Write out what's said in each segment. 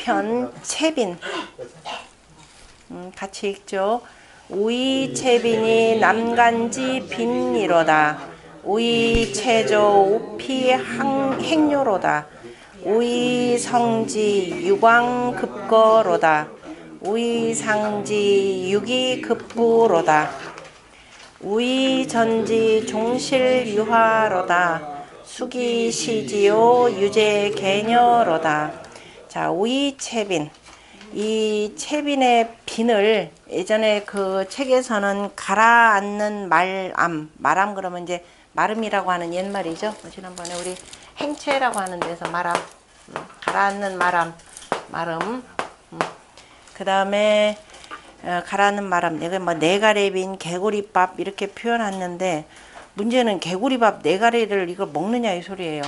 편 채빈. 같이 읽죠. 우이 채빈이 남간지 빈이로다. 우이 체조 우피 행료로다. 우이 성지 유광급거로다. 우이 상지 유기급부로다. 우이 전지 종실유화로다. 수기 시지요 유제 개녀로다. 자, 우이 채빈. 이 채빈의 빈을 예전에 그 책에서는 가라앉는 말암 그러면 이제 마름이라고 하는 옛말이죠. 지난번에 우리 행체라고 하는 데서 말암, 가라앉는 마름. 그 다음에 가라앉는 마름, 여기 뭐 네가래빈, 개구리밥 이렇게 표현했는데 문제는 개구리밥 네가래를 이걸 먹느냐 이 소리예요.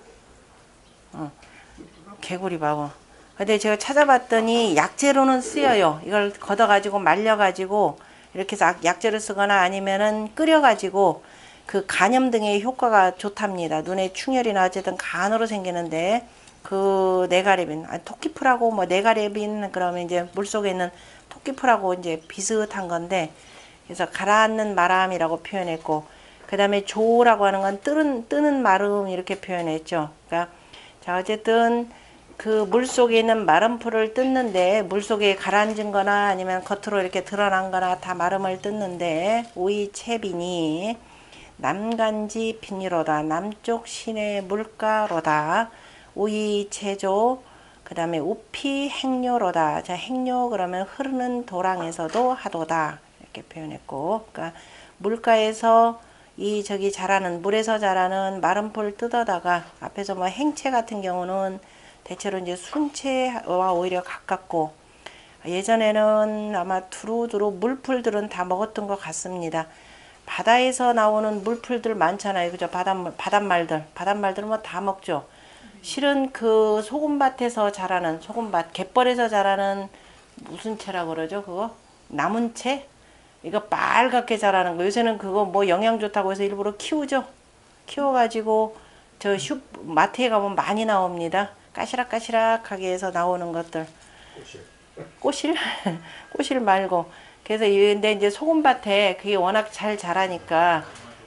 개구리밥은. 근데 제가 찾아봤더니 약재로는 쓰여요. 이걸 걷어가지고 말려가지고 이렇게 해서 약재로 쓰거나 아니면은 끓여가지고 그 간염 등의 효과가 좋답니다. 눈에 충혈이나 어쨌든 간으로 생기는데 그 네가래빈, 토끼풀하고 뭐 네가래빈 그러면 이제 물속에 있는 토끼풀하고 이제 비슷한 건데 그래서 가라앉는 마람이라고 표현했고 그 다음에 조라고 하는 건 뜨는 마름 이렇게 표현했죠. 그러니까 자 어쨌든 그 물속에 있는 마른 풀을 뜯는데 물속에 가라앉은 거나 아니면 겉으로 이렇게 드러난 거나 다 마름을 뜯는데 우이 채빈이 남간지 빈이로다. 남쪽 시내 물가로다. 우이 체조 그 다음에 우피 행료로다. 자 행료 그러면 흐르는 도랑에서도 하도다 이렇게 표현했고 그러니까 물가에서 이 저기 자라는 물에서 자라는 마른 풀 뜯어다가 앞에서 뭐 행체 같은 경우는 대체로 이제 순체와 오히려 가깝고 예전에는 아마 두루두루 물풀들은 다 먹었던 것 같습니다. 바다에서 나오는 물풀들 많잖아요. 그죠? 바닷말들은 뭐 다 먹죠. 실은 그 소금밭에서 자라는 갯벌에서 자라는 무슨 채라고 그러죠? 그거? 나문채? 이거 빨갛게 자라는 거. 요새는 그거 뭐 영양 좋다고 해서 일부러 키우죠. 키워가지고 저 마트에 가면 많이 나옵니다. 까시락까시락하게 해서 나오는 것들. 꼬실? 꼬실 말고. 그래서 근데 이제 소금밭에 그게 워낙 잘 자라니까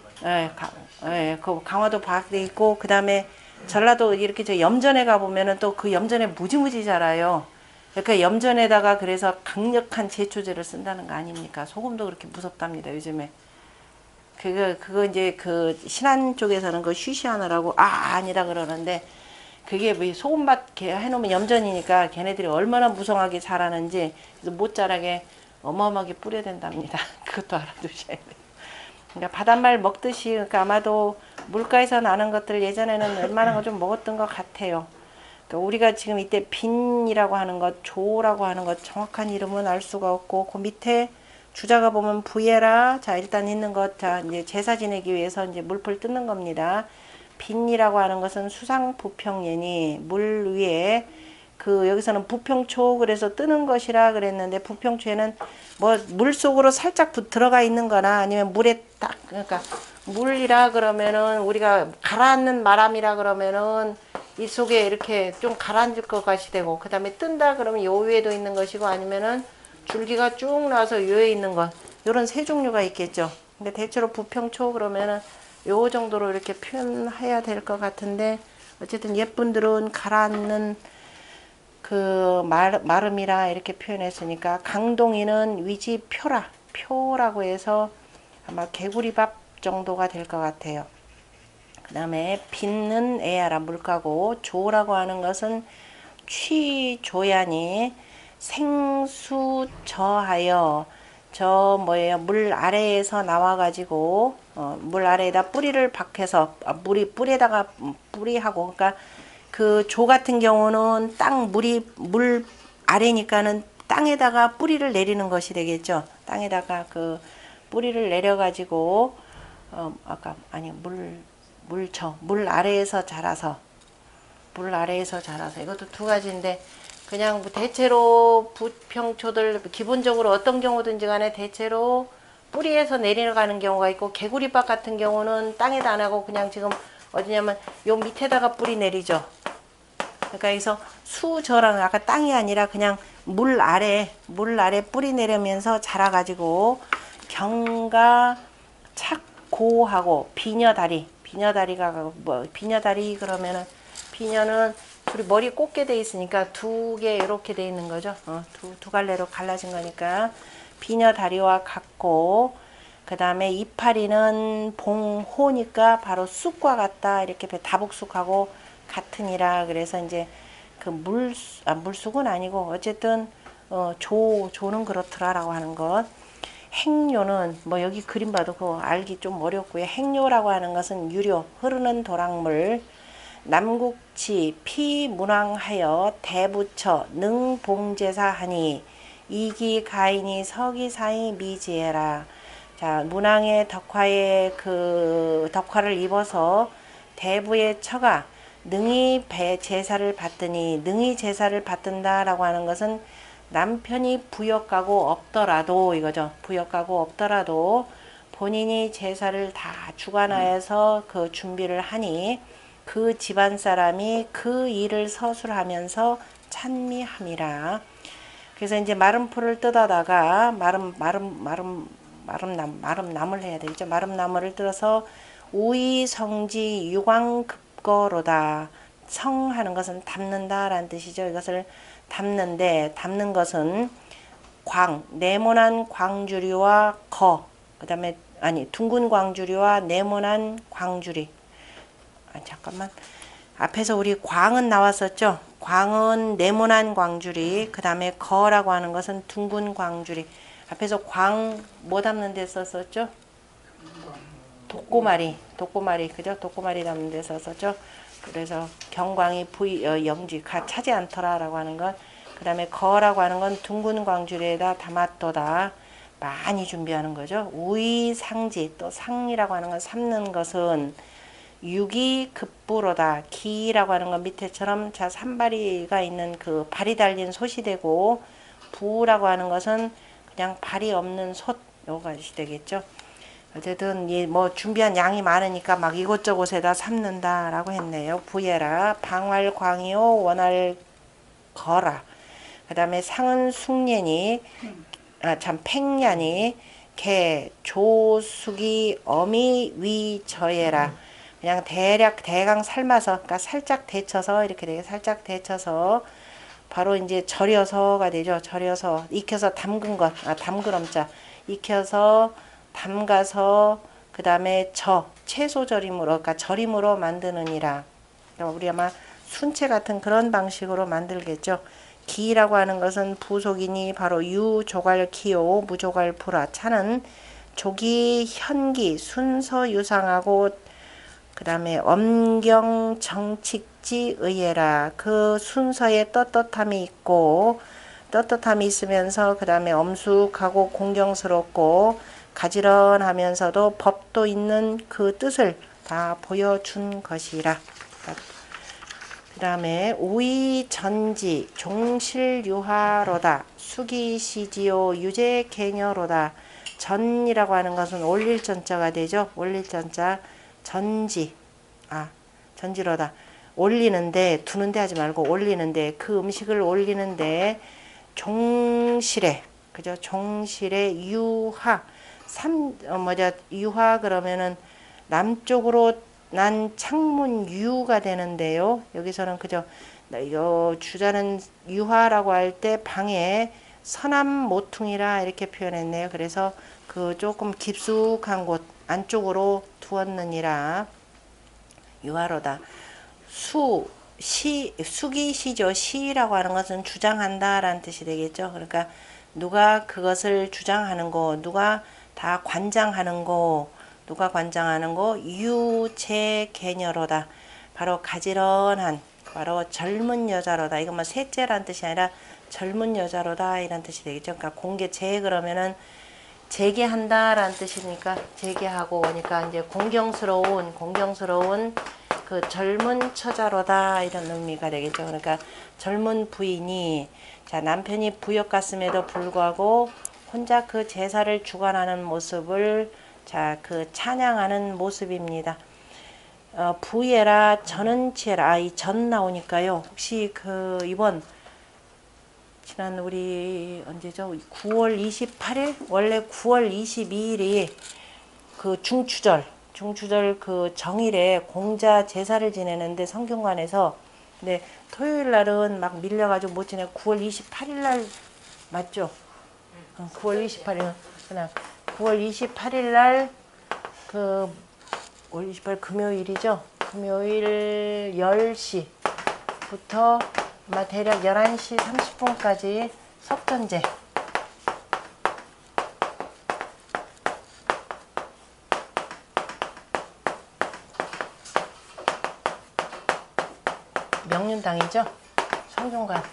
그 강화도 밖에 있고 그 다음에 전라도 이렇게 저 염전에 가보면은 또 그 염전에 무지무지 자라요. 그러니까 염전에다가 그래서 강력한 제초제를 쓴다는 거 아닙니까? 소금도 그렇게 무섭답니다, 요즘에. 그거 이제 그 신안 쪽에서는 그 쉬쉬하느라고 아니다 그러는데 그게 뭐 소금밭 해놓으면 염전이니까 걔네들이 얼마나 무성하게 자라는지 그래서 못 자라게 어마어마하게 뿌려야 된답니다. 그것도 알아두셔야 돼요. 그러니까 바닷말 먹듯이 그러니까 아마도 물가에서 나는 것들 예전에는 웬만한 거 좀 먹었던 것 같아요. 그러니까 우리가 지금 이때 빈이라고 하는 것, 조라고 하는 것 정확한 이름은 알 수가 없고 그 밑에 주자가 보면 부예라 자 일단 있는 것 자 이제 제사 지내기 위해서 이제 물풀 뜯는 겁니다. 빈이라고 하는 것은 수상 부평예니 물 위에 그 여기서는 부평초 그래서 뜨는 것이라 그랬는데 부평초에는 뭐 물속으로 살짝 들어가 있는 거나 아니면 물에 딱 그러니까 물이라 그러면은 우리가 가라앉는 마람이라 그러면은 이 속에 이렇게 좀 가라앉을 것 같이 되고 그 다음에 뜬다 그러면 요 위에도 있는 것이고 아니면은 줄기가 쭉 나와서 요에 있는 것 요런 세 종류가 있겠죠. 근데 대체로 부평초 그러면은 요 정도로 이렇게 표현해야 될 것 같은데 어쨌든 옛분들은 가라앉는 그 마름이라 이렇게 표현했으니까 강동이는 위지 표라고 해서 아마 개구리밥 정도가 될 것 같아요. 그 다음에 빈는 에야라 물가고 조라고 하는 것은 취조야니 생수저하여 저 뭐예요 물 아래에서 나와 가지고 물 아래에다 뿌리를 박해서 뿌리에다가 뿌리하고 그러니까 그 조 같은 경우는 물 아래니까는 땅에다가 뿌리를 내리는 것이 되겠죠. 땅에다가 그 뿌리를 내려 가지고 물 아래에서 자라서 이것도 두 가지인데 그냥 대체로 부평초들 기본적으로 어떤 경우든지 간에 대체로 뿌리에서 내려가는 경우가 있고 개구리밥 같은 경우는 땅에다 안 하고 그냥 지금 어디냐면 요 밑에다가 뿌리 내리죠. 그러니까 여기서 수저라는 아까 땅이 아니라 그냥 물 아래 뿌리 내리면서 자라가지고 경과 착고하고 비녀다리가 뭐 비녀다리 그러면은 비녀는 우리 머리 꽂게 돼 있으니까 두 개 이렇게 돼 있는 거죠. 두 갈래로 갈라진 거니까 비녀다리와 같고, 그 다음에 이파리는 봉호니까 바로 쑥과 같다 이렇게 다복쑥하고 같으니라. 그래서 이제 그 물쑥은 아니고 어쨌든 조는 그렇더라라고 하는 것. 행료는 뭐 여기 그림 봐도 그거 알기 좀 어렵고요. 행료라고 하는 것은 유료 흐르는 도랑물. 남국치 피문왕하여 대부처 능봉제사하니 이기가인이 서기사이 미지해라. 자, 문왕의 덕화에 그 덕화를 입어서 대부의 처가 능히 제사를 받더니, 능히 제사를 받든다라고 하는 것은 남편이 부역하고 없더라도 이거죠. 부역하고 없더라도 본인이 제사를 다 주관하여서 그 준비를 하니 그 집안 사람이 그 일을 서술하면서 찬미함이라. 그래서 이제 마른 풀을 뜯어다가 마름 나물 해야 되겠죠. 마름 나물을 뜯어서 우이성지 유광급거로다. 성하는 것은 담는다라는 뜻이죠. 이것을 담는 것은 네모난 광주리와 그다음에 둥근 광주리와 네모난 광주리. 잠깐만. 앞에서 우리 광은 나왔었죠. 광은 네모난 광주리, 그 다음에 거라고 하는 것은 둥근 광주리. 앞에서 광 뭐 담는 데 썼었죠? 독고마리, 그죠? 독고마리 담는 데 썼었죠. 그래서 경광이 영지 차지 않더라라고 하는 것. 그 다음에 거라고 하는 건 둥근 광주리에다 담았도다. 많이 준비하는 거죠. 우이상지, 또 상이라고 하는 건 삶는 것은 육이 급부로다. 기라고 하는 건 밑에처럼 자 산발이가 있는 그 발이 달린 솥이 되고, 부라고 하는 것은 그냥 발이 없는 솥, 요가 되겠죠. 어쨌든 뭐 준비한 양이 많으니까 막 이곳저곳에다 삶는다라고 했네요. 부예라. 방활광이요 원할 거라. 그 다음에 상은 숭년이 팽년이 개 조숙이 어미 위저예라. 그냥 대강 삶아서, 그러니까 살짝 데쳐서 이렇게 되게 살짝 데쳐서 바로 이제 절여서가 되죠. 절여서 익혀서 담근 것, 담그럼자 익혀서 담가서 그 다음에 채소 절임으로, 그러니까 절임으로 만드느니라. 그러니까 우리 아마 순채 같은 그런 방식으로 만들겠죠. 기라고 하는 것은 부속이니 바로 유조갈키요 무조갈푸라. 차는 조기 현기 순서 유상하고 그 다음에 엄경 정칙지 의예라. 그 순서에 떳떳함이 있고, 떳떳함이 있으면서 그 다음에 엄숙하고 공경스럽고 가지런하면서도 법도 있는 그 뜻을 다 보여준 것이라. 그 다음에 우이전지 종실유하로다. 수기시지요 유제개녀로다. 전이라고 하는 것은 올릴 전자가 되죠. 올릴 전자. 전지로다. 올리는데, 두는데 하지 말고 올리는데, 그 음식을 올리는데 종실에, 그죠? 종실에 유하. 유하 그러면은 남쪽으로 난 창문 유가 되는데요. 여기서는 그죠? 주자는 유하라고 할 때 방에 서남 모퉁이라 이렇게 표현했네요. 그래서 그 조금 깊숙한 곳 안쪽으로 두었느니라. 유하로다. 수기시죠. 시라고 하는 것은 주장한다라는 뜻이 되겠죠. 그러니까 누가 그것을 주장하는 거, 누가 다 관장하는 거, 유제개녀로다. 바로 가지런한, 바로 젊은 여자로다. 이건 뭐 셋째란 뜻이 아니라 젊은 여자로다 이런 뜻이 되겠죠. 그러니까 공개제 그러면은 재개한다라는 뜻이니까 재개하고, 그러니까 이제 공경스러운 그 젊은 처자로다 이런 의미가 되겠죠. 그러니까 젊은 부인이, 자 남편이 부역 갔음에도 불구하고 혼자 그 제사를 주관하는 모습을 자 그 찬양하는 모습입니다. 부예라 전은 치해라. 이 전 나오니까요. 혹시 그 이번 지난 우리 언제죠? 9월 28일? 원래 9월 22일이 그 중추절 그 정일에 공자 제사를 지내는데 성균관에서, 근데 토요일 날은 막 밀려가지고 못 지내고 9월 28일 날 맞죠? 9월 28일 그냥 9월 28일 날그 5월 28일 금요일이죠. 금요일 10시부터 아마 대략 11시 30분까지 석전제. 명륜당이죠. 성균관.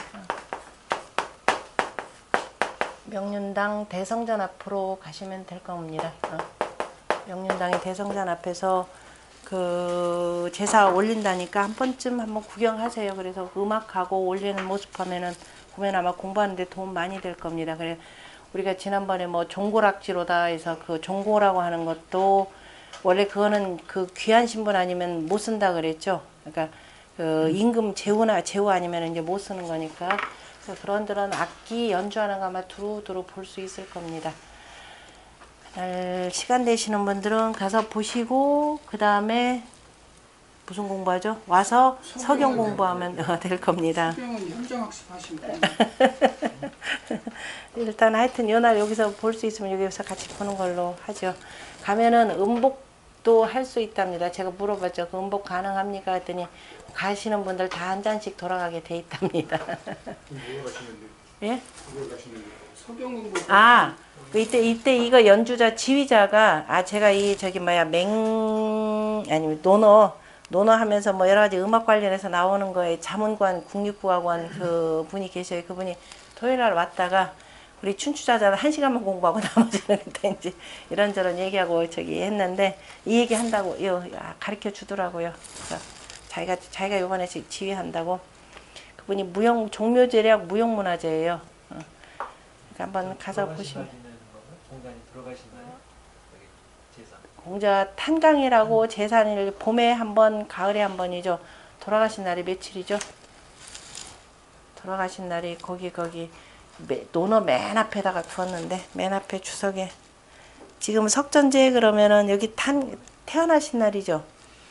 명륜당 대성전 앞으로 가시면 될 겁니다. 명륜당의 대성전 앞에서 그 제사 올린다니까 한 번쯤 한번 구경하세요. 그래서 음악하고 올리는 모습 하면은 보면 아마 공부하는데 도움 많이 될 겁니다. 그래 우리가 지난번에 뭐 종고락지로다 해서 그 종고라고 하는 것도 원래 그거는 그 귀한 신분 아니면 못 쓴다 그랬죠. 그러니까 그 임금 제후 아니면 이제 못 쓰는 거니까. 그래서 그런 악기 연주하는 거 아마 두루두루 볼 수 있을 겁니다. 그날 시간 되시는 분들은 가서 보시고 그 다음에 무슨 공부하죠? 와서 석영 공부하면 될 겁니다. 석영은 현장학습 하시면 일단 하여튼 요날 여기서 볼 수 있으면 여기서 같이 보는 걸로 하죠. 가면은 음복도 할 수 있답니다. 제가 물어봤죠. 그 음복 가능합니까? 했더니 가시는 분들 다 한 잔씩 돌아가게 돼 있답니다. 누가 가시는데? 예? 누가 가시는데? 석영 공부. 아, 이때 이거 연주자 지휘자가 제가 이 저기 뭐야 아니면 논어 하면서 뭐 여러 가지 음악 관련해서 나오는 거에 자문관 국립국악원 그 분이 계셔요. 그분이 토요일 날 왔다가 우리 춘추자자는 1시간만 공부하고 나머지는 그때 이제 이런저런 얘기하고 저기 했는데 이 얘기 한다고 가르쳐 주더라고요. 그래서 자기가 요번에 지휘한다고. 그분이 종묘제략 무형문화재예요. 그러니까 한번 가서 보시면. 공단이 들어가시나요? 제사. 공자 탄강이라고 제사를 봄에 한 번, 가을에 한 번이죠. 돌아가신 날이 며칠이죠? 돌아가신 날이 거기 논어 맨 앞에다가 두었는데 맨 앞에 주석에 지금 석전제 그러면은 여기 태어나신 날이죠.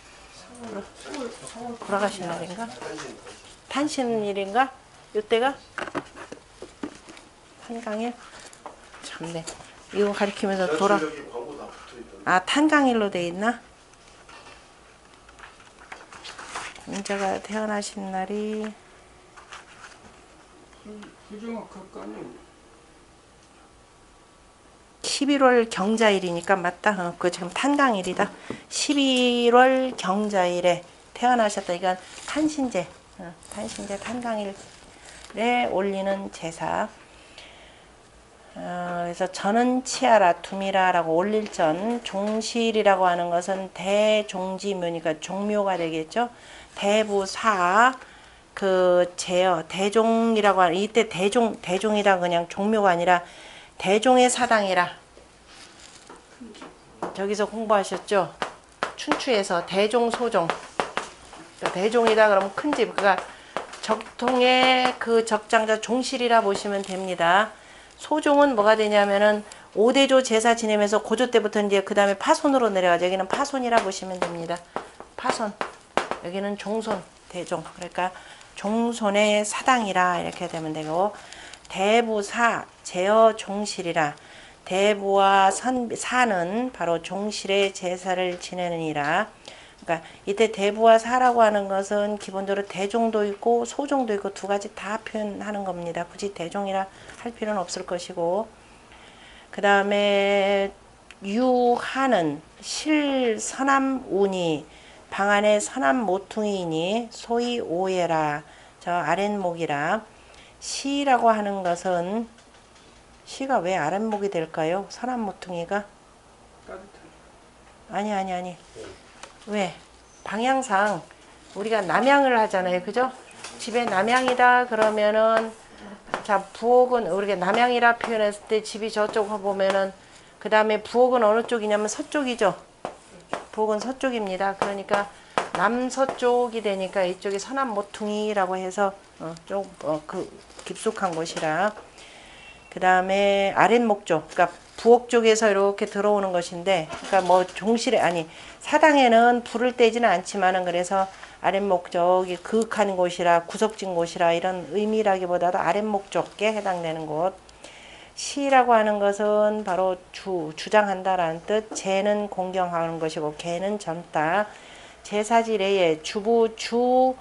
돌아가신 날인가? 탄신일인가? 요때가? 탄강일? 참네. 이거 가리키면서 탄강일로 돼 있나? 공자가 태어나신 날이 휴정학학과는 11월 경자일이니까 맞다. 그거 지금 탄강일이다. 11월 경자일에 태어나셨다. 이건 탄신제, 탄강일에 올리는 제사. 그래서 전은 치아라 둠이라라고 올릴 전, 종실이라고 하는 것은 대종지묘니까 종묘가 되겠죠. 대부사 그 제어 대종이라고 하는 이때 대종이라 그냥 종묘가 아니라 대종의 사당이라 저기서 공부하셨죠. 춘추에서 대종 소종 대종이다 그러면 큰 집 그러니까 적통의 그 적장자 종실이라 보시면 됩니다. 소종은 뭐가 되냐면은 5대조 제사 지내면서 고조 때부터 이제 그 다음에 파손으로 내려가죠. 여기는 파손이라 보시면 됩니다. 파손. 여기는 종손, 대종. 그러니까 종손의 사당이라 이렇게 되면 되고, 대부사, 제어 종실이라. 대부와 사는 바로 종실의 제사를 지내느니라. 그러니까 이때 대부와 사라고 하는 것은 기본적으로 대종도 있고 소종도 있고 두 가지 다 표현하는 겁니다. 굳이 대종이라 할 필요는 없을 것이고, 그 다음에 유하는 실선암운이 방안에 선암 모퉁이니 소위 오해라 저 아랫목이라. 시라고 하는 것은 시가 왜 아랫목이 될까요? 선암 모퉁이가 아니 왜? 방향상 우리가 남향을 하잖아요. 그죠? 집에 남향이다 그러면은 자 부엌은 우리가 남향이라 표현했을 때 집이 저쪽 보면은 그 다음에 부엌은 어느 쪽이냐면 서쪽이죠. 부엌은 서쪽입니다. 그러니까 남서쪽이 되니까 이쪽이 서남 모퉁이라고 해서 그 깊숙한 곳이라. 그 다음에 아랫목 쪽, 그러니까 부엌 쪽에서 이렇게 들어오는 것인데, 그러니까 뭐 종실에 아니 사당에는 불을 떼지는 않지만은 그래서 아랫목 쪽이 그윽한 곳이라 구석진 곳이라 이런 의미라기보다도 아랫목 쪽에 해당되는 곳. 시라고 하는 것은 바로 주장한다라는 뜻. 제는 공경하는 것이고 개는 젊다. 제사지례에 주부 주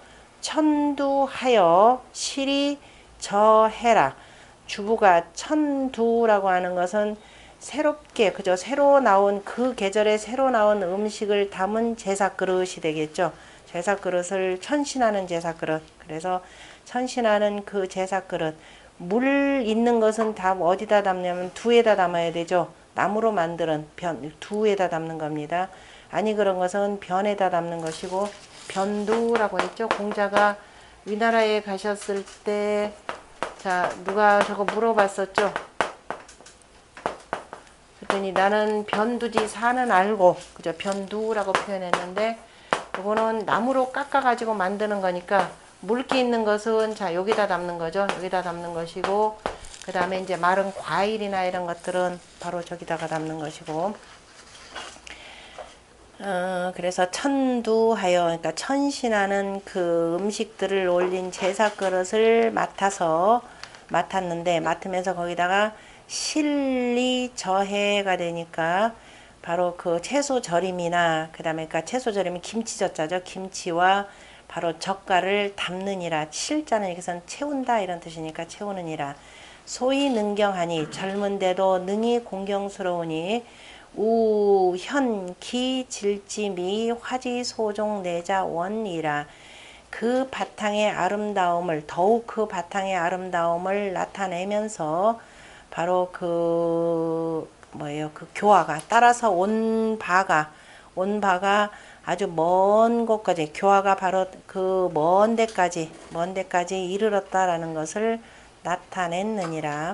천두하여 실이 저해라. 주부가 천두라고 하는 것은 새롭게 그저 새로 나온 그 계절에 새로 나온 음식을 담은 제사 그릇이 되겠죠. 제사 그릇을 천신하는 제사 그릇. 그래서 천신하는 그 제사 그릇. 물 있는 것은 다 어디다 담냐면 두에다 담아야 되죠. 나무로 만드는 두에다 담는 겁니다. 아니 그런 것은 변에다 담는 것이고 변두라고 했죠. 공자가 위나라에 가셨을 때 자 누가 저거 물어봤었죠. 그랬더니 나는 변두지 사는 알고 그죠. 변두라고 표현했는데 이거는 나무로 깎아가지고 만드는 거니까 물기 있는 것은 자 여기다 담는 거죠. 여기다 담는 것이고 그 다음에 이제 마른 과일이나 이런 것들은 바로 저기다가 담는 것이고 그래서 천두하여 그러니까 천신하는 그 음식들을 올린 제사 그릇을 맡았는데 맡으면서 거기다가 실리 저해가 되니까 바로 그 채소 절임이나 그 다음에 그러니까 채소 절임이 김치젓자죠. 김치와 바로 젓갈을 담느니라. 실자는 여기서는 채운다 이런 뜻이니까 채우느니라. 소위 능경하니 젊은데도 능히 공경스러우니 우, 현, 기, 질지미, 화지, 소종, 내자, 원이라. 그 바탕의 아름다움을 더욱 그 바탕의 아름다움을 나타내면서 바로 그 뭐예요? 그 교화가 따라서 온 바가 아주 먼 곳까지 교화가 바로 그 먼 데까지 이르렀다라는 것을 나타냈느니라.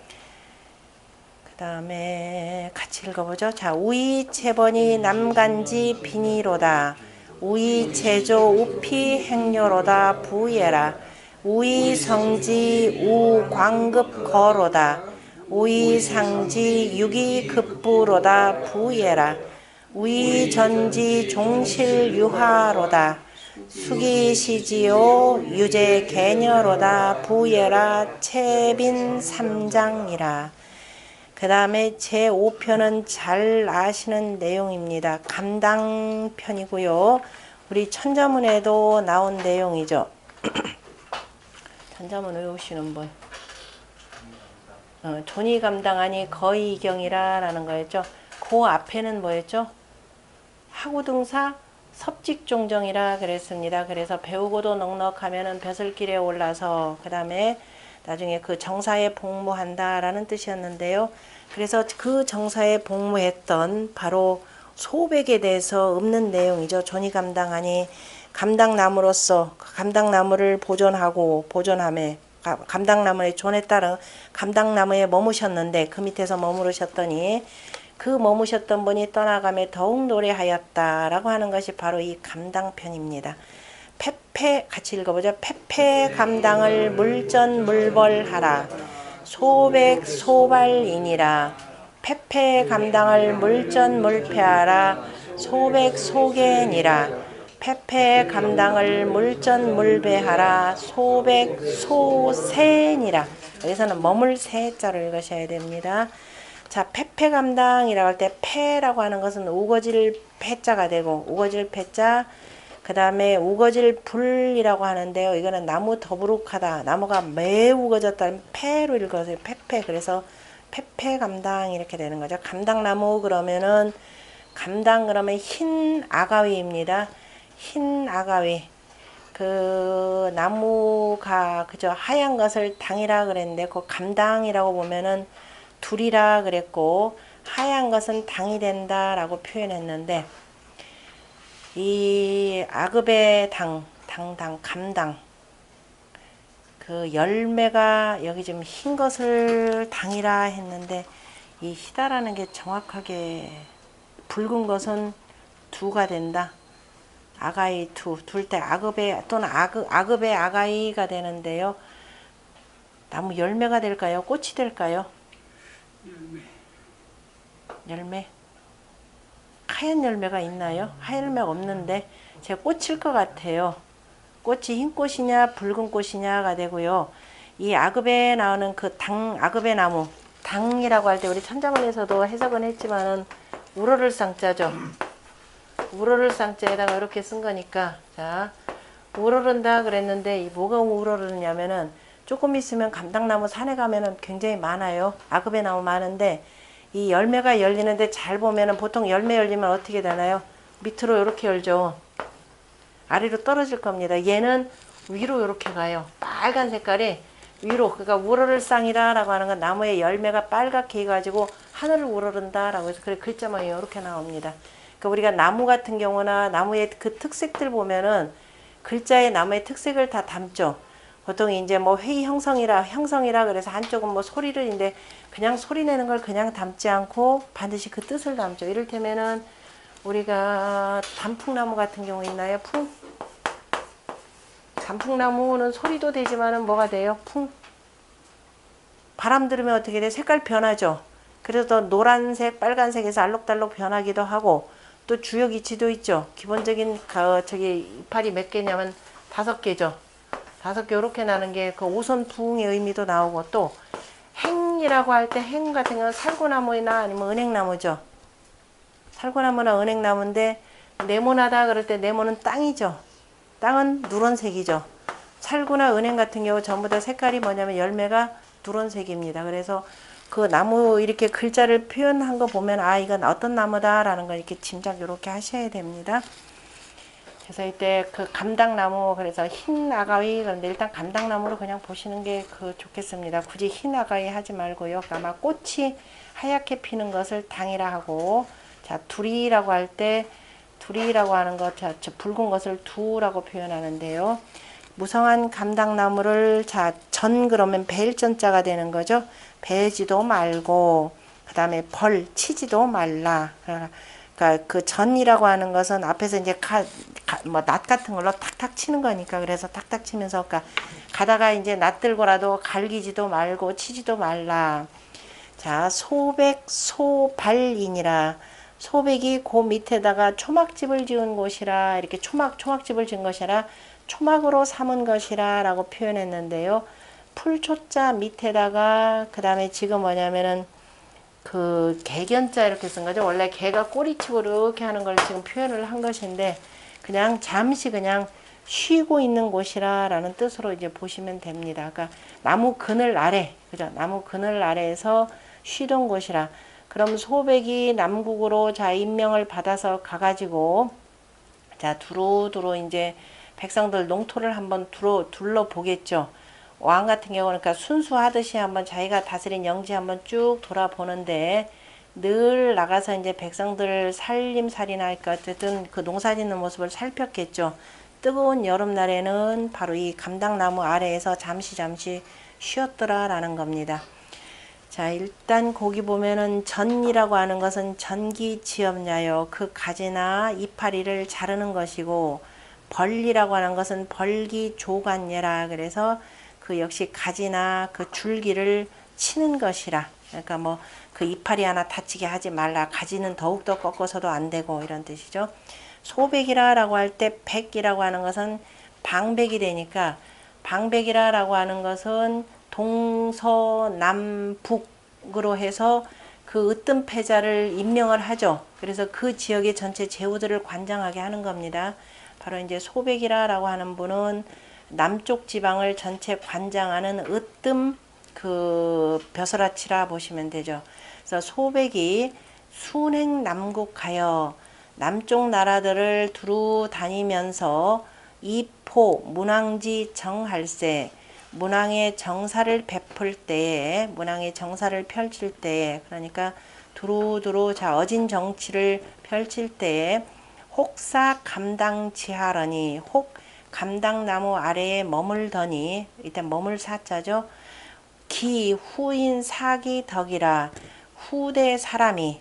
그 다음에 같이 읽어보죠. 자, 우이 채번이 남간지 비니로다. 우이 제조 우피 행료로다 부예라. 우이 성지 우 광급 거로다. 우이 상지 유기 급부로다 부예라. 우이 전지 종실 유하로다. 수기 시지요 유제 개녀로다 부예라. 채빈 삼장이라. 그 다음에 제5편은 잘 아시는 내용입니다. 감당편이고요. 우리 천자문에도 나온 내용이죠. 천자문 외우시는 분. 존이 감당하니 거의 이경이라 라는 거였죠. 그 앞에는 뭐였죠? 하구등사 섭직종정이라 그랬습니다. 그래서 배우고도 넉넉하면은 벼슬길에 올라서 그 다음에 나중에 그 정사에 복무한다 라는 뜻이었는데요. 그래서 그 정사에 복무했던 바로 소백에 대해서 읊는 내용이죠. 존이 감당하니 감당나무로서 감당나무를 보존함에 감당나무의 존에 따른 감당나무에 머무셨는데 그 밑에서 머무르셨더니 그 머무셨던 분이 떠나가며 더욱 노래하였다라고 하는 것이 바로 이 감당편입니다. 패패 같이 읽어보죠. 패패 감당을 물전 물벌하라. 소백 소발이니라. 패패 감당을 물전 물패하라. 소백 소개니라. 패패 감당을 물전 물배하라. 소백 소세니라. 여기서는 머물 세자로 읽으셔야 됩니다. 자, 패패 감당이라고 할 때 패라고 하는 것은 우거질 패자가 되고 우거질 패자 그 다음에 우거질 불이라고 하는데요. 이거는 나무 더부룩하다. 나무가 매우 우거졌다는 패로 읽어서 패패. 그래서 패패 감당 이렇게 되는 거죠. 감당나무 그러면은 감당 그러면 흰 아가위입니다. 흰 아가위. 그 나무가 그저 하얀 것을 당이라 그랬는데 그 감당이라고 보면은 둘이라 그랬고 하얀 것은 당이 된다라고 표현했는데 이 아급의 감당 그 열매가 여기 좀 흰 것을 당이라 했는데 이 희다라는 게 정확하게 붉은 것은 두가 된다. 아가이 둘 때 아급의 또는 아급의 아가이가 되는데요. 나무 열매가 될까요? 꽃이 될까요? 열매. 하얀 열매가 있나요? 하얀 열매가 없는데 제가 꽃일 것 같아요. 꽃이 흰 꽃이냐 붉은 꽃이냐가 되고요. 이 아급에 나오는 그 아급의 나무, 당이라고 할 때 우리 천자문에서도 해석은 했지만은 우러를 쌍자죠. 우러를 쌍자에다가 이렇게 쓴 거니까, 자, 우러른다 그랬는데 이 뭐가 우러르냐면은 조금 있으면 감당나무 산에 가면은 굉장히 많아요. 아급의 나무 많은데 이 열매가 열리는데 잘 보면은 보통 열매 열리면 어떻게 되나요? 밑으로 이렇게 열죠. 아래로 떨어질 겁니다. 얘는 위로 이렇게 가요. 빨간 색깔이 위로. 그러니까 우러를 쌍이라고 하는 건 나무의 열매가 빨갛게 해가지고 하늘을 우러른다라고 해서 그래 글자만 이렇게 나옵니다. 그러니까 우리가 나무 같은 경우나 나무의 그 특색들 보면은 글자의 나무의 특색을 다 담죠. 보통 이제 뭐 회의 형성이라 그래서 한쪽은 뭐 소리를 이제 그냥 소리 내는 걸 그냥 담지 않고 반드시 그 뜻을 담죠. 이를테면은 우리가 단풍나무 같은 경우 있나요? 풍. 단풍나무는 소리도 되지만은 뭐가 돼요? 풍. 바람 들으면 어떻게 돼? 색깔 변하죠. 그래서 노란색, 빨간색에서 알록달록 변하기도 하고 또 주역 이치도 있죠. 기본적인 이파리 몇 개냐면 5개죠. 5개 이렇게 나는 게 그 오선풍의 의미도 나오고 또 행이라고 할 때 행 같은 경우는 살구나무나 아니면 은행나무죠. 살구나무나 은행나무인데 네모나다 그럴 때 네모는 땅이죠. 땅은 누런색이죠. 살구나 은행 같은 경우 전부 다 색깔이 뭐냐면 열매가 누런색입니다. 그래서 그 나무 이렇게 글자를 표현한 거 보면 아 이건 어떤 나무다라는 걸 이렇게 짐작 이렇게 하셔야 됩니다. 그래서 이때 그 감당나무 그래서 흰 아가위 그런데 일단 감당나무로 그냥 보시는 게 좋겠습니다. 굳이 흰 아가위 하지 말고요. 아마 꽃이 하얗게 피는 것을 당이라 하고 자 두리라고 할 때 두리라고 하는 것 자 붉은 것을 두라고 표현하는데요. 무성한 감당나무를 전 그러면 벨전자가 되는 거죠. 베지도 말고 그 다음에 치지도 말라. 그러니까 그 전이라고 하는 것은 앞에서 이제 낫 같은 걸로 탁탁 치는 거니까 그래서 탁탁 치면서 그러니까 가다가 이제 낫 들고라도 갈기지도 말고 치지도 말라. 자 소백 소발이니라. 소백이 그 밑에다가 초막집을 지은 곳이라 이렇게 초막집을 지은 것이라 초막으로 삼은 것이라 라고 표현했는데요. 풀초자 밑에다가 그 다음에 지금 뭐냐면은 그 개견자 이렇게 쓴 거죠. 원래 개가 꼬리치고 이렇게 하는 걸 지금 표현을 한 것인데 그냥 잠시 그냥 쉬고 있는 곳이라 라는 뜻으로 이제 보시면 됩니다. 그러니까 나무 그늘 아래 그죠? 나무 그늘 아래에서 쉬던 곳이라. 그럼 소백이 남국으로 임명을 받아서 가가지고 두루두루 이제 백성들 농토를 한번 둘러보겠죠. 왕 같은 경우는 그러니까 순수하듯이 한번 자기가 다스린 영지 한번 쭉 돌아보는데 늘 나가서 이제 백성들 살림살이나 그러니까 어쨌든 그 농사 짓는 모습을 살폈겠죠. 뜨거운 여름날에는 바로 이 감당나무 아래에서 잠시 쉬었더라라는 겁니다. 자 일단 거기 보면은 전이라고 하는 것은 전기지엄야요. 그 가지나 이파리를 자르는 것이고 벌리라고 하는 것은 벌기조간예라. 그래서 그 역시 가지나 그 줄기를 치는 것이라. 그러니까 뭐 그 이파리 하나 다치게 하지 말라. 가지는 더욱더 꺾어서도 안 되고 이런 뜻이죠. 소백이라고 할 때 백이라고 하는 것은 방백이 되니까 방백이라고 하는 것은 동서남북으로 해서 그 으뜸패자를 임명을 하죠. 그래서 그 지역의 전체 제후들을 관장하게 하는 겁니다. 바로 이제 소백이라고 하는 분은 남쪽 지방을 전체 관장하는 으뜸 그 벼슬아치라 보시면 되죠. 그래서 소백이 순행남국하여 남쪽 나라들을 두루 다니면서 이포 문왕지 정할세 문왕의 정사를 베풀 때에 문왕의 정사를 펼칠 때에 그러니까 두루두루 어진 정치를 펼칠 때에 혹사 감당지하러니 혹 감당나무 아래에 머물더니 일단 머물 사자죠. 기 후인 사기 덕이라 후대 사람이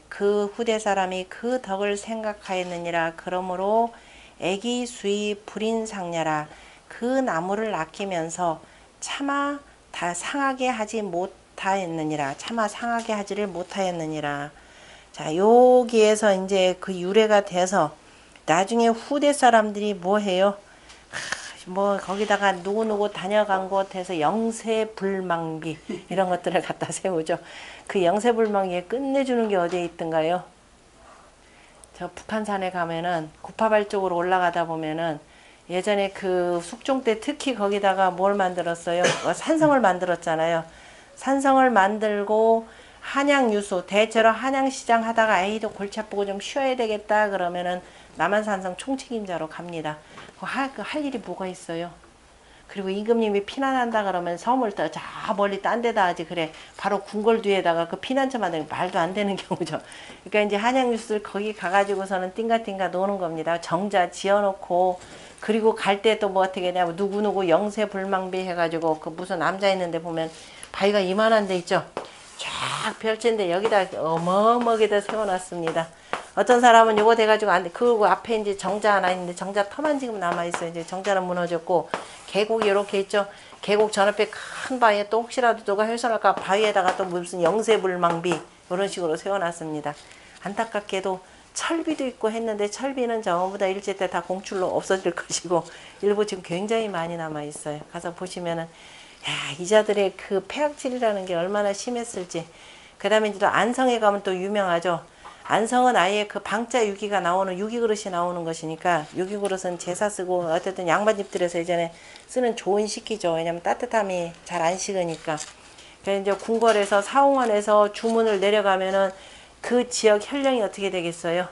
그 덕을 생각하였느니라. 그러므로 애기수의 불인상냐라. 그 나무를 아끼면서 차마 다 상하게 하지 못하였느니라. 차마 상하게 하지를 못하였느니라. 자, 여기에서 이제 그 유래가 돼서 나중에 후대 사람들이 뭐 해요? 뭐 거기다가 누구누구 다녀간 곳에서 영세불망비 이런 것들을 갖다 세우죠. 그 영세불망비에 끝내주는 게 어디에 있던가요? 저 북한산에 가면은 구파발 쪽으로 올라가다 보면은 예전에 그 숙종 때 특히 거기다가 뭘 만들었어요? 산성을 만들었잖아요. 산성을 만들고 한양유수 대체로 한양시장 하다가 에이도 골치 아프고 좀 쉬어야 되겠다 그러면은 남한산성 총책임자로 갑니다. 할 일이 뭐가 있어요? 그리고 임금님이 피난한다 그러면 섬을 저 멀리 딴 데다 하지. 그래 바로 궁궐 뒤에다가 그 피난처 만드는 말도 안 되는 경우죠. 그러니까 이제 한양유수를 거기 가가지고서는 띵가띵가 노는 겁니다. 정자 지어놓고 그리고 갈 때 또 뭐 어떻게 되냐면 누구누구 영세불망비 해가지고 그 무슨 남자 있는데 보면 바위가 이만한 데 있죠. 쫙 펼친데 여기다 어마어마하게다 세워놨습니다. 어떤 사람은 요거 돼가지고 안 돼. 그리고 앞에 이제 정자 하나 있는데 정자 터만 지금 남아있어요. 이제 정자는 무너졌고 계곡이 이렇게 있죠. 계곡 전 앞에 큰 바위에 또 혹시라도 누가 훼손할까 바위에다가 또 무슨 영세불망비 이런 식으로 세워놨습니다. 안타깝게도 철비도 있고 했는데 철비는 전부 다 일제 때 다 공출로 없어질 것이고 일부 지금 굉장히 많이 남아있어요. 가서 보시면은 야, 이자들의 그 폐악질이라는 게 얼마나 심했을지. 그 다음에 이제 또 안성에 가면 또 유명하죠. 안성은 아예 그 방자 유기가 나오는 유기그릇이 나오는 것이니까 유기그릇은 제사 쓰고 어쨌든 양반집들에서 예전에 쓰는 좋은 식기죠. 왜냐면 따뜻함이 잘 안 식으니까. 그래서 이제 궁궐에서 사홍원에서 주문을 내려가면은 그 지역 혈령이 어떻게 되겠어요?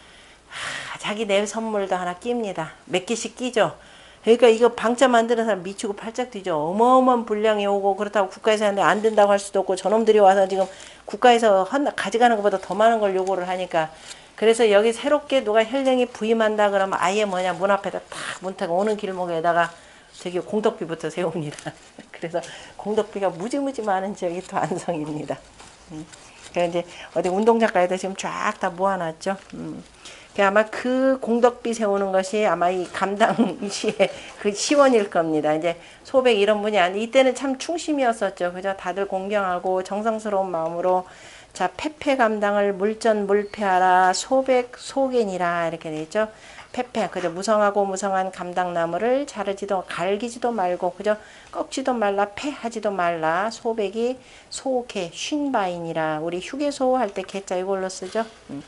자기 내 선물도 하나 낍니다. 몇 개씩 끼죠. 그러니까 이거 방자 만드는 사람 미치고 팔짝 뛰죠. 어마어마한 분량이 오고 그렇다고 국가에서 하는데 안 된다고 할 수도 없고 저놈들이 와서 지금 국가에서 가져가는 것보다 더 많은 걸 요구를 하니까 그래서 여기 새롭게 누가 혈령이 부임한다 그러면 아예 뭐냐 문 앞에다 딱 문턱 오는 길목에다가 저기 공덕비부터 세웁니다. 그래서 공덕비가 무지무지 많은 지역이 또 안성입니다. 그래서 이제 어디 운동장가에다 지금 쫙 다 모아놨죠. 아마 그 공덕비 세우는 것이 아마 이 감당시의 그 시원일 겁니다. 이제 소백 이런 분이 아니 이때는 참 충심이었었죠. 그죠? 다들 공경하고 정성스러운 마음으로 자 패패 감당을 물전 물패하라 소백 소견이라 이렇게 돼 있죠. 패패 그죠? 무성하고 무성한 감당나무를 자르지도 갈기지도 말고 그죠? 꺾지도 말라 패하지도 말라 소백이 소개 쉰바이니라 우리 휴게소 할 때 개자 이걸로 쓰죠.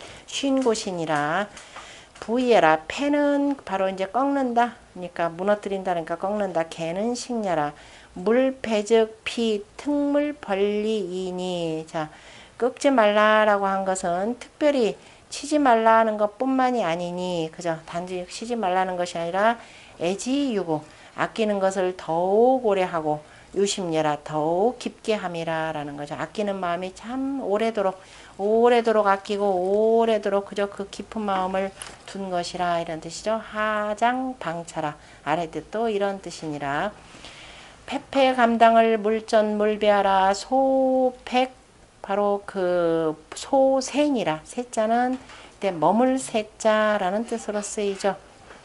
쉰곳이니라 부이에라 패는 바로 이제 꺾는다 그러니까 무너뜨린다니까 꺾는다 개는 식냐라 물패즉 피 특물 벌리이니 자 꺾지 말라라고 한 것은 특별히 치지 말라는 것뿐만이 아니니 그죠 단지 치지 말라는 것이 아니라 애지유고 아끼는 것을 더욱 오래 하고 유심여라 더욱 깊게 함이라 라는 거죠. 아끼는 마음이 참 오래도록 아끼고 오래도록 그저 그 깊은 마음을 둔 것이라 이런 뜻이죠. 하장 방차라 아래 뜻도 이런 뜻이니라. 패패 감당을 물전 물배하라 소백 바로 그 소생이라 세자는 머물 세자라는 뜻으로 쓰이죠.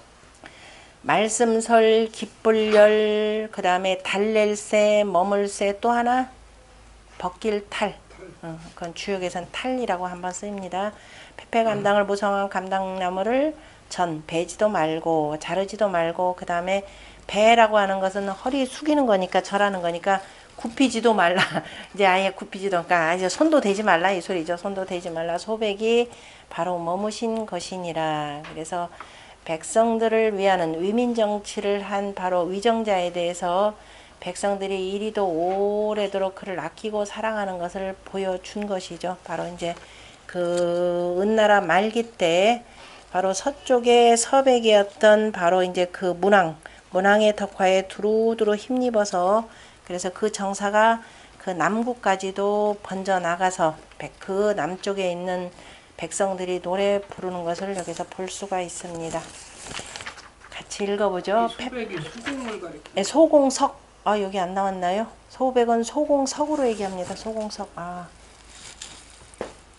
말씀설 기쁠열 그 다음에 달랠새 머물새 또 하나 벗길탈 그건 주역에선 탈이라고 한번 쓰입니다. 패패 감당을 무성한 감당나무를 전 베지도 말고 자르지도 말고 그 다음에 배라고 하는 것은 허리 숙이는 거니까 절하는 거니까 굽히지도 말라. 이제 아예 굽히지도 그러니까 이제 손도 대지 말라 이 소리죠. 손도 대지 말라. 소백이 바로 머무신 것이니라. 그래서 백성들을 위하는 위민정치를 한 바로 위정자에 대해서 백성들이 이리도 오래도록 그를 아끼고 사랑하는 것을 보여준 것이죠. 바로 이제 그 은나라 말기 때 바로 서쪽의 서백이었던 바로 이제 그 문왕의 덕화에 두루두루 힘입어서 그래서 그 정사가 그 남국까지도 번져 나가서 그 남쪽에 있는 백성들이 노래 부르는 것을 여기서 볼 수가 있습니다. 같이 읽어보죠. 소백이 소공을 가리켜. 네, 소공석. 여기 안 나왔나요? 소백은 소공석으로 얘기합니다. 소공석.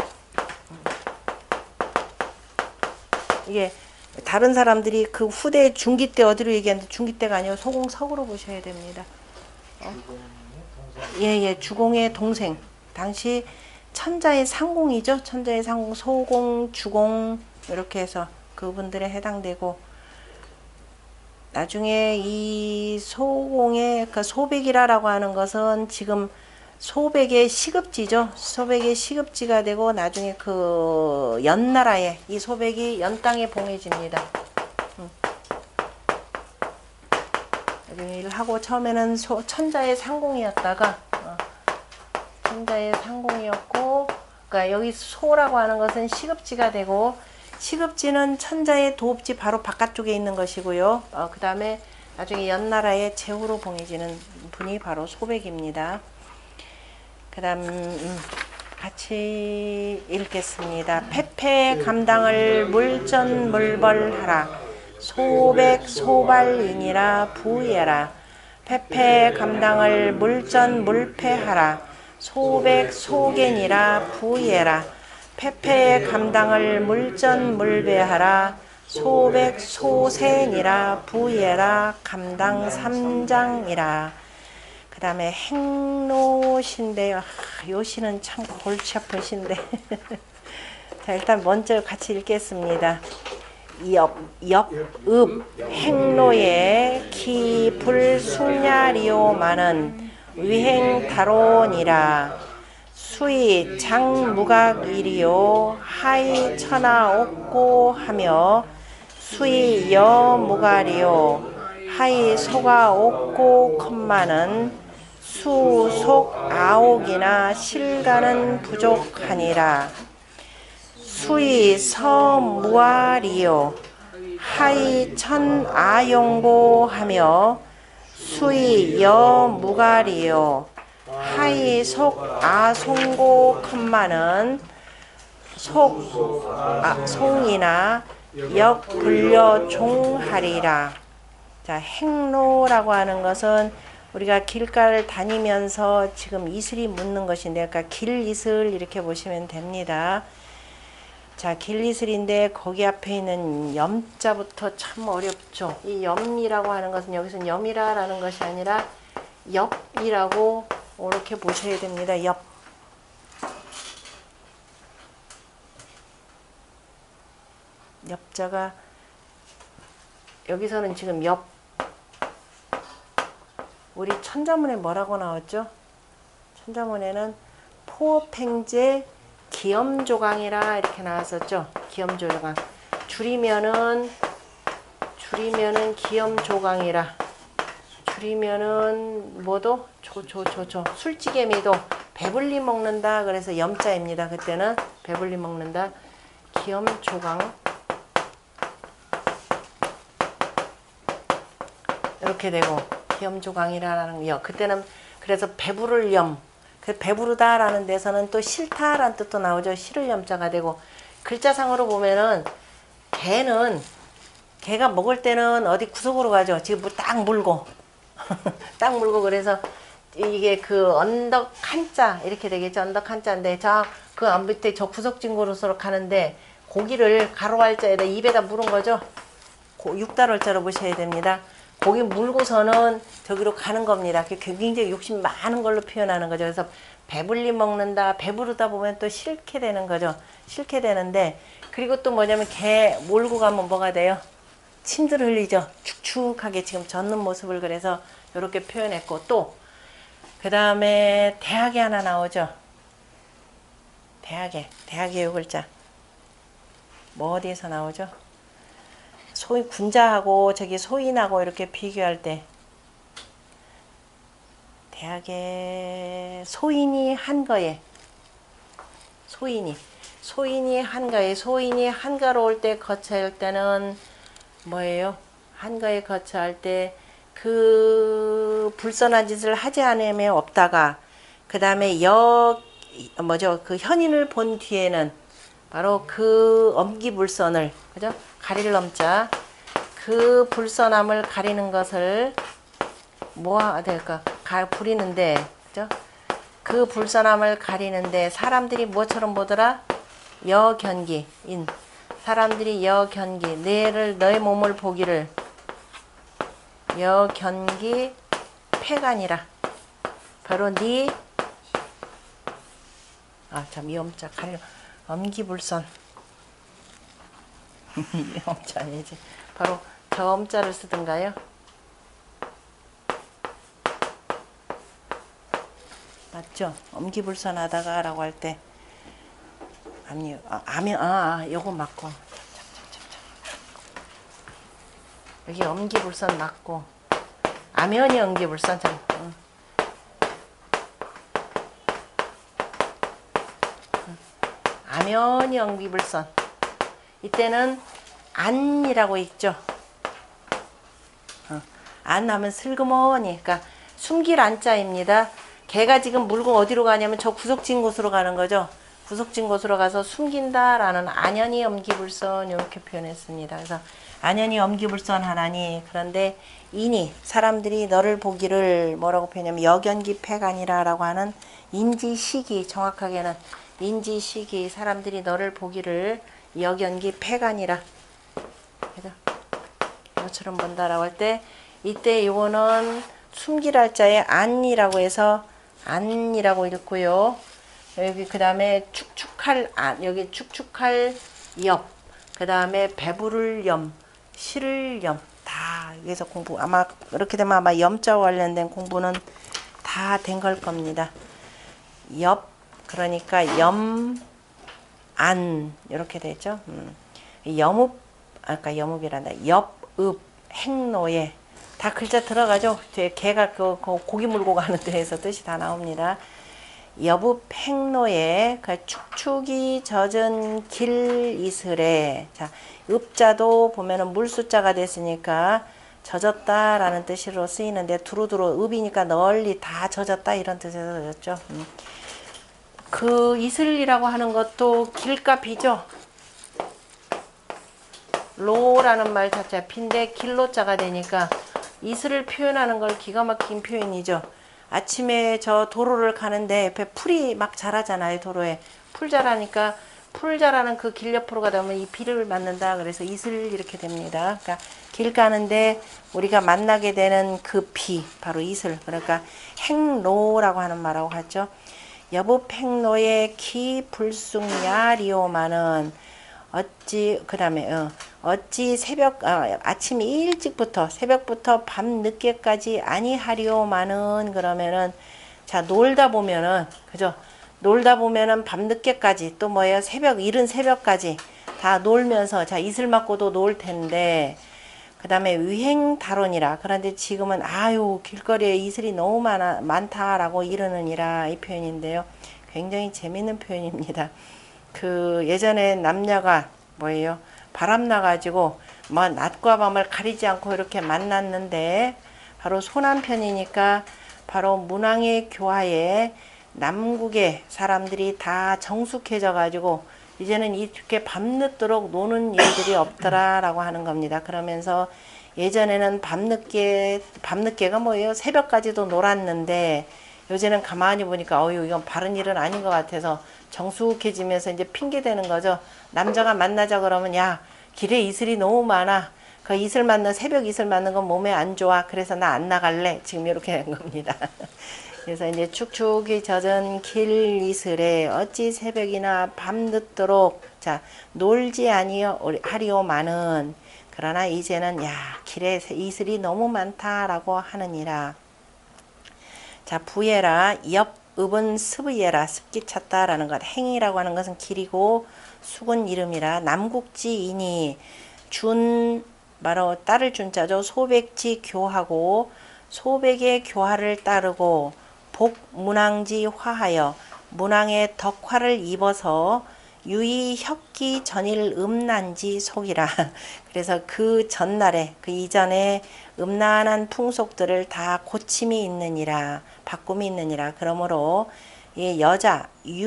이게 다른 사람들이 그 후대 중기 때 어디로 얘기하는데 중기 때가 아니고 소공석으로 보셔야 됩니다. 예예, 주공의 동생. 당시 천자의 상공이죠. 천자의 상공, 소공, 주공 이렇게 해서 그분들에 해당되고, 나중에 이 소공의 그 소백이라고 하는 것은 지금 소백의 시급지죠. 소백의 시급지가 되고 나중에 그 연나라에 이 소백이 연땅에 봉해집니다. 일하고 처음에는 천자의 상공이었다가 천자의 상공이었고, 그러니까 여기 소라고 하는 것은 시급지가 되고, 시급지는 천자의 도읍지 바로 바깥쪽에 있는 것이고요. 그 다음에 나중에 연나라의 제후로 봉해지는 분이 바로 소백입니다. 그 다음 같이 읽겠습니다. 패패 감당을 물전물벌하라. 소백 소발이니라 부예라. 패패 감당을 물전물패하라. 소백 소겐이라 부예라. 패패 감당을 물전물배하라. 소백 소센이라 부예라. 감당 삼장이라. 그 다음에 행로신데요. 요 시는 참 골치 아픈 시인데. 자, 일단 먼저 같이 읽겠습니다. 엽읍 행로에 기불숙냐리오마는 위행다론이라. 수이 장무각이리오 하이 천하옥고 하며 수이 여무가리오 하이 소가옥고 컴마는 수속 아옥이나 실가는 부족하니라. 수이 서무아리오 하이 천아용고 하며 수이 여무가리오 하이 속아송고 컴마는 송이나 역불려 종하리라. 자, 행로라고 하는 것은 우리가 길가를 다니면서 지금 이슬이 묻는 것인데, 그러니까 길이슬 이렇게 보시면 됩니다. 자, 길이슬인데 거기 앞에 있는 염자부터 참 어렵죠. 이 염이라고 하는 것은 여기서는 염이라라는 것이 아니라 엽이라고 이렇게 보셔야 됩니다. 엽. 엽자가 여기서는 지금 엽. 우리 천자문에 뭐라고 나왔죠? 천자문에는 포팽제 기염조강이라 이렇게 나왔었죠. 기염조강. 줄이면은 기염조강이라. 줄이면은 뭐도 술찌개미도 배불리 먹는다. 그래서 염자입니다. 그때는 배불리 먹는다. 기염조강. 이렇게 되고 기염조강이라는 거. 그때는 그래서 배부를 염. 그 배부르다라는 데서는 또 싫다라는 뜻도 나오죠. 싫을 염자가 되고, 글자상으로 보면은 개가 먹을 때는 어디 구석으로 가죠. 지금 딱 물고 딱 물고, 그래서 이게 그 언덕 한자 이렇게 되겠죠. 언덕 한자인데 저 그 밑에 저 구석진구로서 가는데 고기를 가로할자에다 입에다 물은 거죠. 육달월자로 보셔야 됩니다. 고기 물고서는 저기로 가는 겁니다. 굉장히 욕심 많은 걸로 표현하는 거죠. 그래서 배불리 먹는다, 배부르다 보면 또 싫게 되는 거죠. 싫게 되는데, 그리고 또 뭐냐면 개 몰고 가면 뭐가 돼요? 침들 흘리죠. 축축하게 지금 젖는 모습을 그래서 이렇게 표현했고, 또 그 다음에 대학에 하나 나오죠. 대학의 요 글자 뭐 어디에서 나오죠? 소인 군자하고 저기 소인하고 이렇게 비교할 때 대학의 소인이 한거에 소인이 한가로울 때 거처할 때는 뭐예요? 한가에 거처할 때 그 불선한 짓을 하지 않으면 없다가, 그 다음에 그 현인을 본 뒤에는 바로 그 엄기불선을, 그죠? 가릴 넘자, 그 불선함을 가리는 것을 뭐가 될까? 부리는데, 그죠? 그 불선함을 가리는데 사람들이 뭐처럼 보더라? 여견기인. 사람들이 여견기 너의 몸을 보기를 여견기 폐간이라. 바로 네 참 염자 가려 엄기불선 염자 아니지. 바로 저 엄자를 쓰든가요? 맞죠? 엄기불선하다가 라고 할 때 요거 맞고 여기 엄기불선 맞고 아면이 엄기불선 참. 아면이 엄기불선. 이때는 안이라고 있죠. 안 하면 슬그머니, 그러니까 숨길 안자입니다. 개가 지금 물고 어디로 가냐면 저 구석진 곳으로 가는 거죠. 구석진 곳으로 가서 숨긴다라는 안연히 엄기불선 이렇게 표현했습니다. 그래서 안연히 엄기불선 하나니. 그런데 이니 사람들이 너를 보기를 뭐라고 표현하면 여견기 폐간이라라고 하는 인지시기, 정확하게는 인지시기, 사람들이 너를 보기를 여견기 폐간이라. 그래서 이것처럼 본다라고 할 때 이때 요거는 숨기랄 자에 안이라고 해서 안이라고 읽고요. 여기 그 다음에 축축할 안, 여기 축축할 엽, 그 다음에 배부를 염, 실을 염, 다 여기서 공부 아마 이렇게 되면 아마 염자와 관련된 공부는 다 된 걸 겁니다. 엽, 그러니까 염, 안 이렇게 되죠. 염읍, 아까 염읍이란다. 엽읍, 행노예 다 글자 들어가죠. 뒤에 개가 그 고기 물고 가는 데에서 뜻이 다 나옵니다. 여부 팽로에 축축이 젖은 길 이슬에. 자, 읍자도 보면은 물숫자가 됐으니까 젖었다라는 뜻으로 쓰이는데 두루두루 읍이니까 널리 다 젖었다 이런 뜻에서 젖었죠. 그 이슬이라고 하는 것도 길가비죠. 로라는 말 자체가 빈데 길로자가 되니까 이슬을 표현하는 걸 기가 막힌 표현이죠. 아침에 저 도로를 가는데 옆에 풀이 막 자라잖아요. 도로에 풀 자라니까 풀 자라는 그 길 옆으로 가다 보면 이 비를 맞는다. 그래서 이슬 이렇게 됩니다. 그러니까 길 가는데 우리가 만나게 되는 그 비, 바로 이슬. 그러니까 행로라고 하는 말하고 같죠. 여부 팽로의 기 불숭야리오마는 어찌 그 다음에 어찌 아침 일찍부터 새벽부터 밤 늦게까지 아니하리오마는. 그러면은 자 놀다 보면은 그죠, 놀다 보면은 밤 늦게까지 또 뭐예요, 이른 새벽까지 다 놀면서 자 이슬 맞고도 놀 텐데 그 다음에 위행다론이라. 그런데 지금은 아유 길거리에 이슬이 너무 많다라고 이르느니라 이 표현인데요. 굉장히 재밌는 표현입니다. 그 예전에 남녀가 뭐예요, 바람 나가지고 뭐 낮과 밤을 가리지 않고 이렇게 만났는데 바로 소남편이니까 바로 문왕의 교화에 남국의 사람들이 다 정숙해져 가지고 이제는 이렇게 밤늦도록 노는 일들이 없더라라고 하는 겁니다. 그러면서 예전에는 밤늦게가 뭐예요, 새벽까지도 놀았는데 요새는 가만히 보니까 이건 바른 일은 아닌 것 같아서 정숙해지면서 이제 핑계 대는 거죠. 남자가 만나자 그러면 야 길에 이슬이 너무 많아. 그 새벽 이슬 맞는 건 몸에 안 좋아. 그래서 나 안 나갈래. 지금 이렇게 된 겁니다. 그래서 이제 축축이 젖은 길 이슬에 어찌 새벽이나 밤늦도록 자 놀지 하리오마는. 그러나 이제는 야 길에 이슬이 너무 많다라고 하느니라. 자 부예라 엽읍은 습의예라 습기 찼다라는 것. 행이라고 하는 것은 길이고 숙은 이름이라. 남국지이니 준 바로 따를 준자죠. 소백지 교하고 소백의 교화를 따르고 복 문왕지 화하여 문왕의 덕화를 입어서 유이 혁기 전일 음란지 속이라. 그래서 그 전날에 그 이전에 음란한 풍속들을 다 고침이 있느니라, 바꿈이 있느니라. 그러므로 여자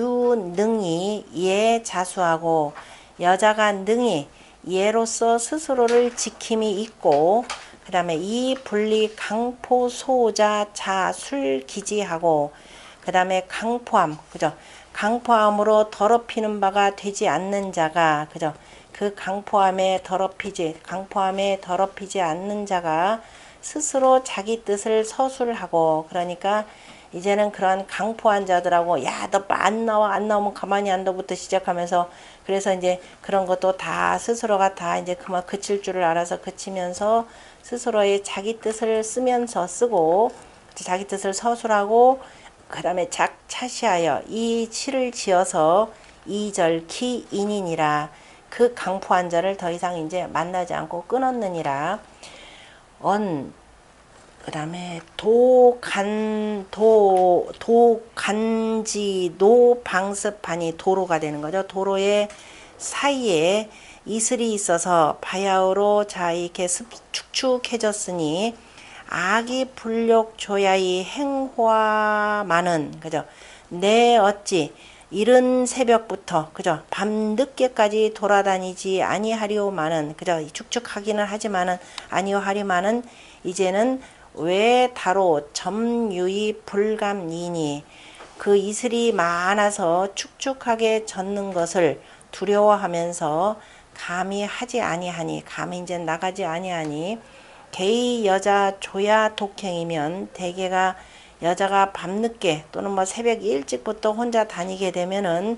유능이 예 자수하고 여자가 능히 예로서 스스로를 지킴이 있고 그 다음에 이 분리 강포 소자 자술 기지하고 그 다음에 강포함 그죠, 강포함으로 더럽히는 바가 되지 않는 자가 그죠, 그 강포함에 더럽히지 않는 자가 스스로 자기 뜻을 서술하고, 그러니까 이제는 그런 강포한 자들하고, 야, 너 안 나오면 가만히 안 둬부터 시작하면서, 그래서 이제 그런 것도 다 스스로가 다 이제 그만 그칠 줄을 알아서 그치면서 스스로의 자기 뜻을 쓰고, 자기 뜻을 서술하고, 그 다음에 작차시하여 이 치를 지어서 이절키 인이니라. 그 강포한 자를 더 이상 이제 만나지 않고 끊었느니라. 그 다음에 도간지 노방습하니 도로가 되는 거죠. 도로의 사이에 이슬이 있어서 바야흐로 자 이렇게 축축해졌으니 악이 불욕 조야이 행화많은, 그죠? 내 어찌 이른 새벽부터, 그죠? 밤 늦게까지 돌아다니지 아니하리오마는, 그죠? 축축하기는 하지만은 아니하리마는 이제는 왜 다로 점유이 불감이니, 그 이슬이 많아서 축축하게 젖는 것을 두려워하면서 감히 하지 아니하니, 감히 이제 나가지 아니하니, 게이 여자 조야 독행이면 대개가 여자가 밤늦게 또는 뭐 새벽 일찍부터 혼자 다니게 되면은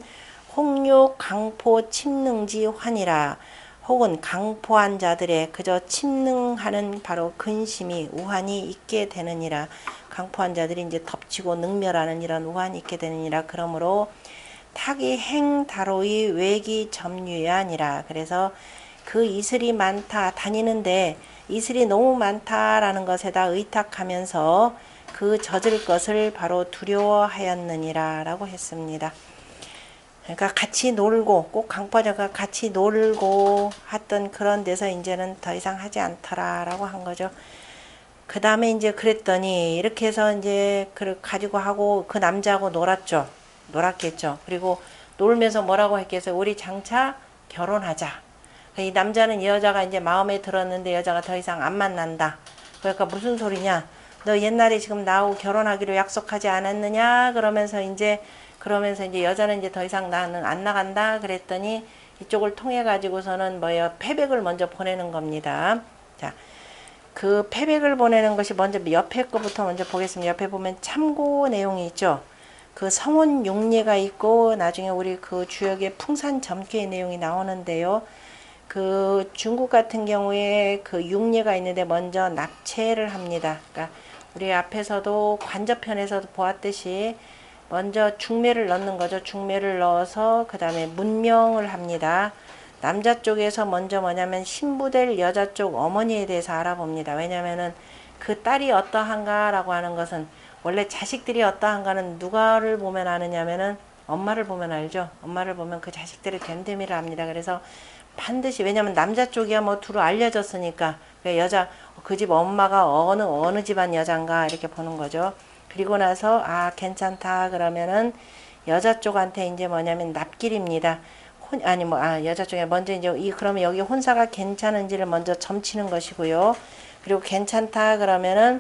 홍육 강포 침능지 환이라. 혹은 강포한 자들의 그저 침능하는 바로 근심이 우환이 있게 되느니라. 강포한 자들이 이제 덮치고 능멸하는 이런 우환이 있게 되느니라. 그러므로 타기 행다로의 외기 점유야 아니라. 그래서 그 이슬이 많다, 다니는데 이슬이 너무 많다라는 것에다 의탁하면서 그 젖을 것을 바로 두려워하였느니라 라고 했습니다. 그러니까 같이 놀고, 꼭 강포자가 같이 놀고 했던 그런 데서 이제는 더 이상 하지 않더라라고 한 거죠. 그 다음에 이제 그랬더니 이렇게 해서 이제 가지고 하고 그 남자하고 놀았겠죠. 그리고 놀면서 뭐라고 했겠어요? 우리 장차 결혼하자. 이 남자는 이 여자가 이제 마음에 들었는데 여자가 더 이상 안 만난다. 그러니까 무슨 소리냐? 너 옛날에 지금 나하고 결혼하기로 약속하지 않았느냐? 그러면서 이제 여자는 이제 더 이상 나는 안 나간다. 그랬더니 이쪽을 통해 가지고서는 패백을 먼저 보내는 겁니다. 자, 그 패백을 보내는 것이 먼저 옆에 거부터 먼저 보겠습니다. 옆에 보면 참고 내용이 있죠. 그 성혼 육례가 있고 나중에 우리 그 주역의 풍산 점괘의 내용이 나오는데요. 그 중국 같은 경우에 그 육례가 있는데 먼저 납체를 합니다. 그러니까 우리 앞에서도 관저편에서도 보았듯이 먼저 중매를 넣는 거죠. 중매를 넣어서 그 다음에 문명을 합니다. 남자 쪽에서 먼저 뭐냐면 신부될 여자 쪽 어머니에 대해서 알아봅니다. 왜냐면은 그 딸이 어떠한가라고 하는 것은 원래 자식들이 어떠한가는 누가를 보면 아느냐면은 엄마를 보면 알죠. 엄마를 보면 그 자식들의 됨됨이를 압니다. 그래서 반드시, 왜냐면 남자 쪽이야 뭐 두루 알려졌으니까 여자 그 집 엄마가 어느 집안 여잔가 이렇게 보는 거죠. 그리고 나서 괜찮다 그러면은 여자 쪽한테 이제 뭐냐면 납길입니다. 여자 쪽에 먼저 이제 그러면 여기 혼사가 괜찮은지를 먼저 점치는 것이고요. 그리고 괜찮다 그러면은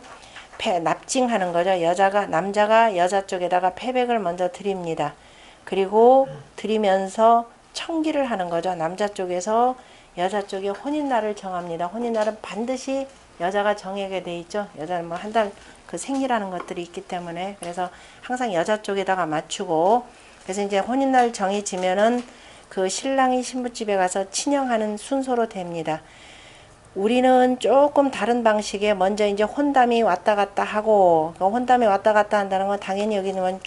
납징하는 거죠. 남자가 여자 쪽에다가 패백을 먼저 드립니다. 그리고 드리면서 청기를 하는 거죠. 남자 쪽에서 여자 쪽에 혼인날을 정합니다. 혼인날은 반드시 여자가 정하게 돼 있죠. 여자는 뭐 한 달 그 생리라는 것들이 있기 때문에, 그래서 항상 여자 쪽에다가 맞추고, 그래서 이제 혼인날 정해지면은 그 신랑이 신부집에 가서 친형하는 순서로 됩니다. 우리는 조금 다른 방식에 먼저 이제 혼담이 왔다 갔다 하고, 혼담이 왔다 갔다 한다는 건 당연히 여기는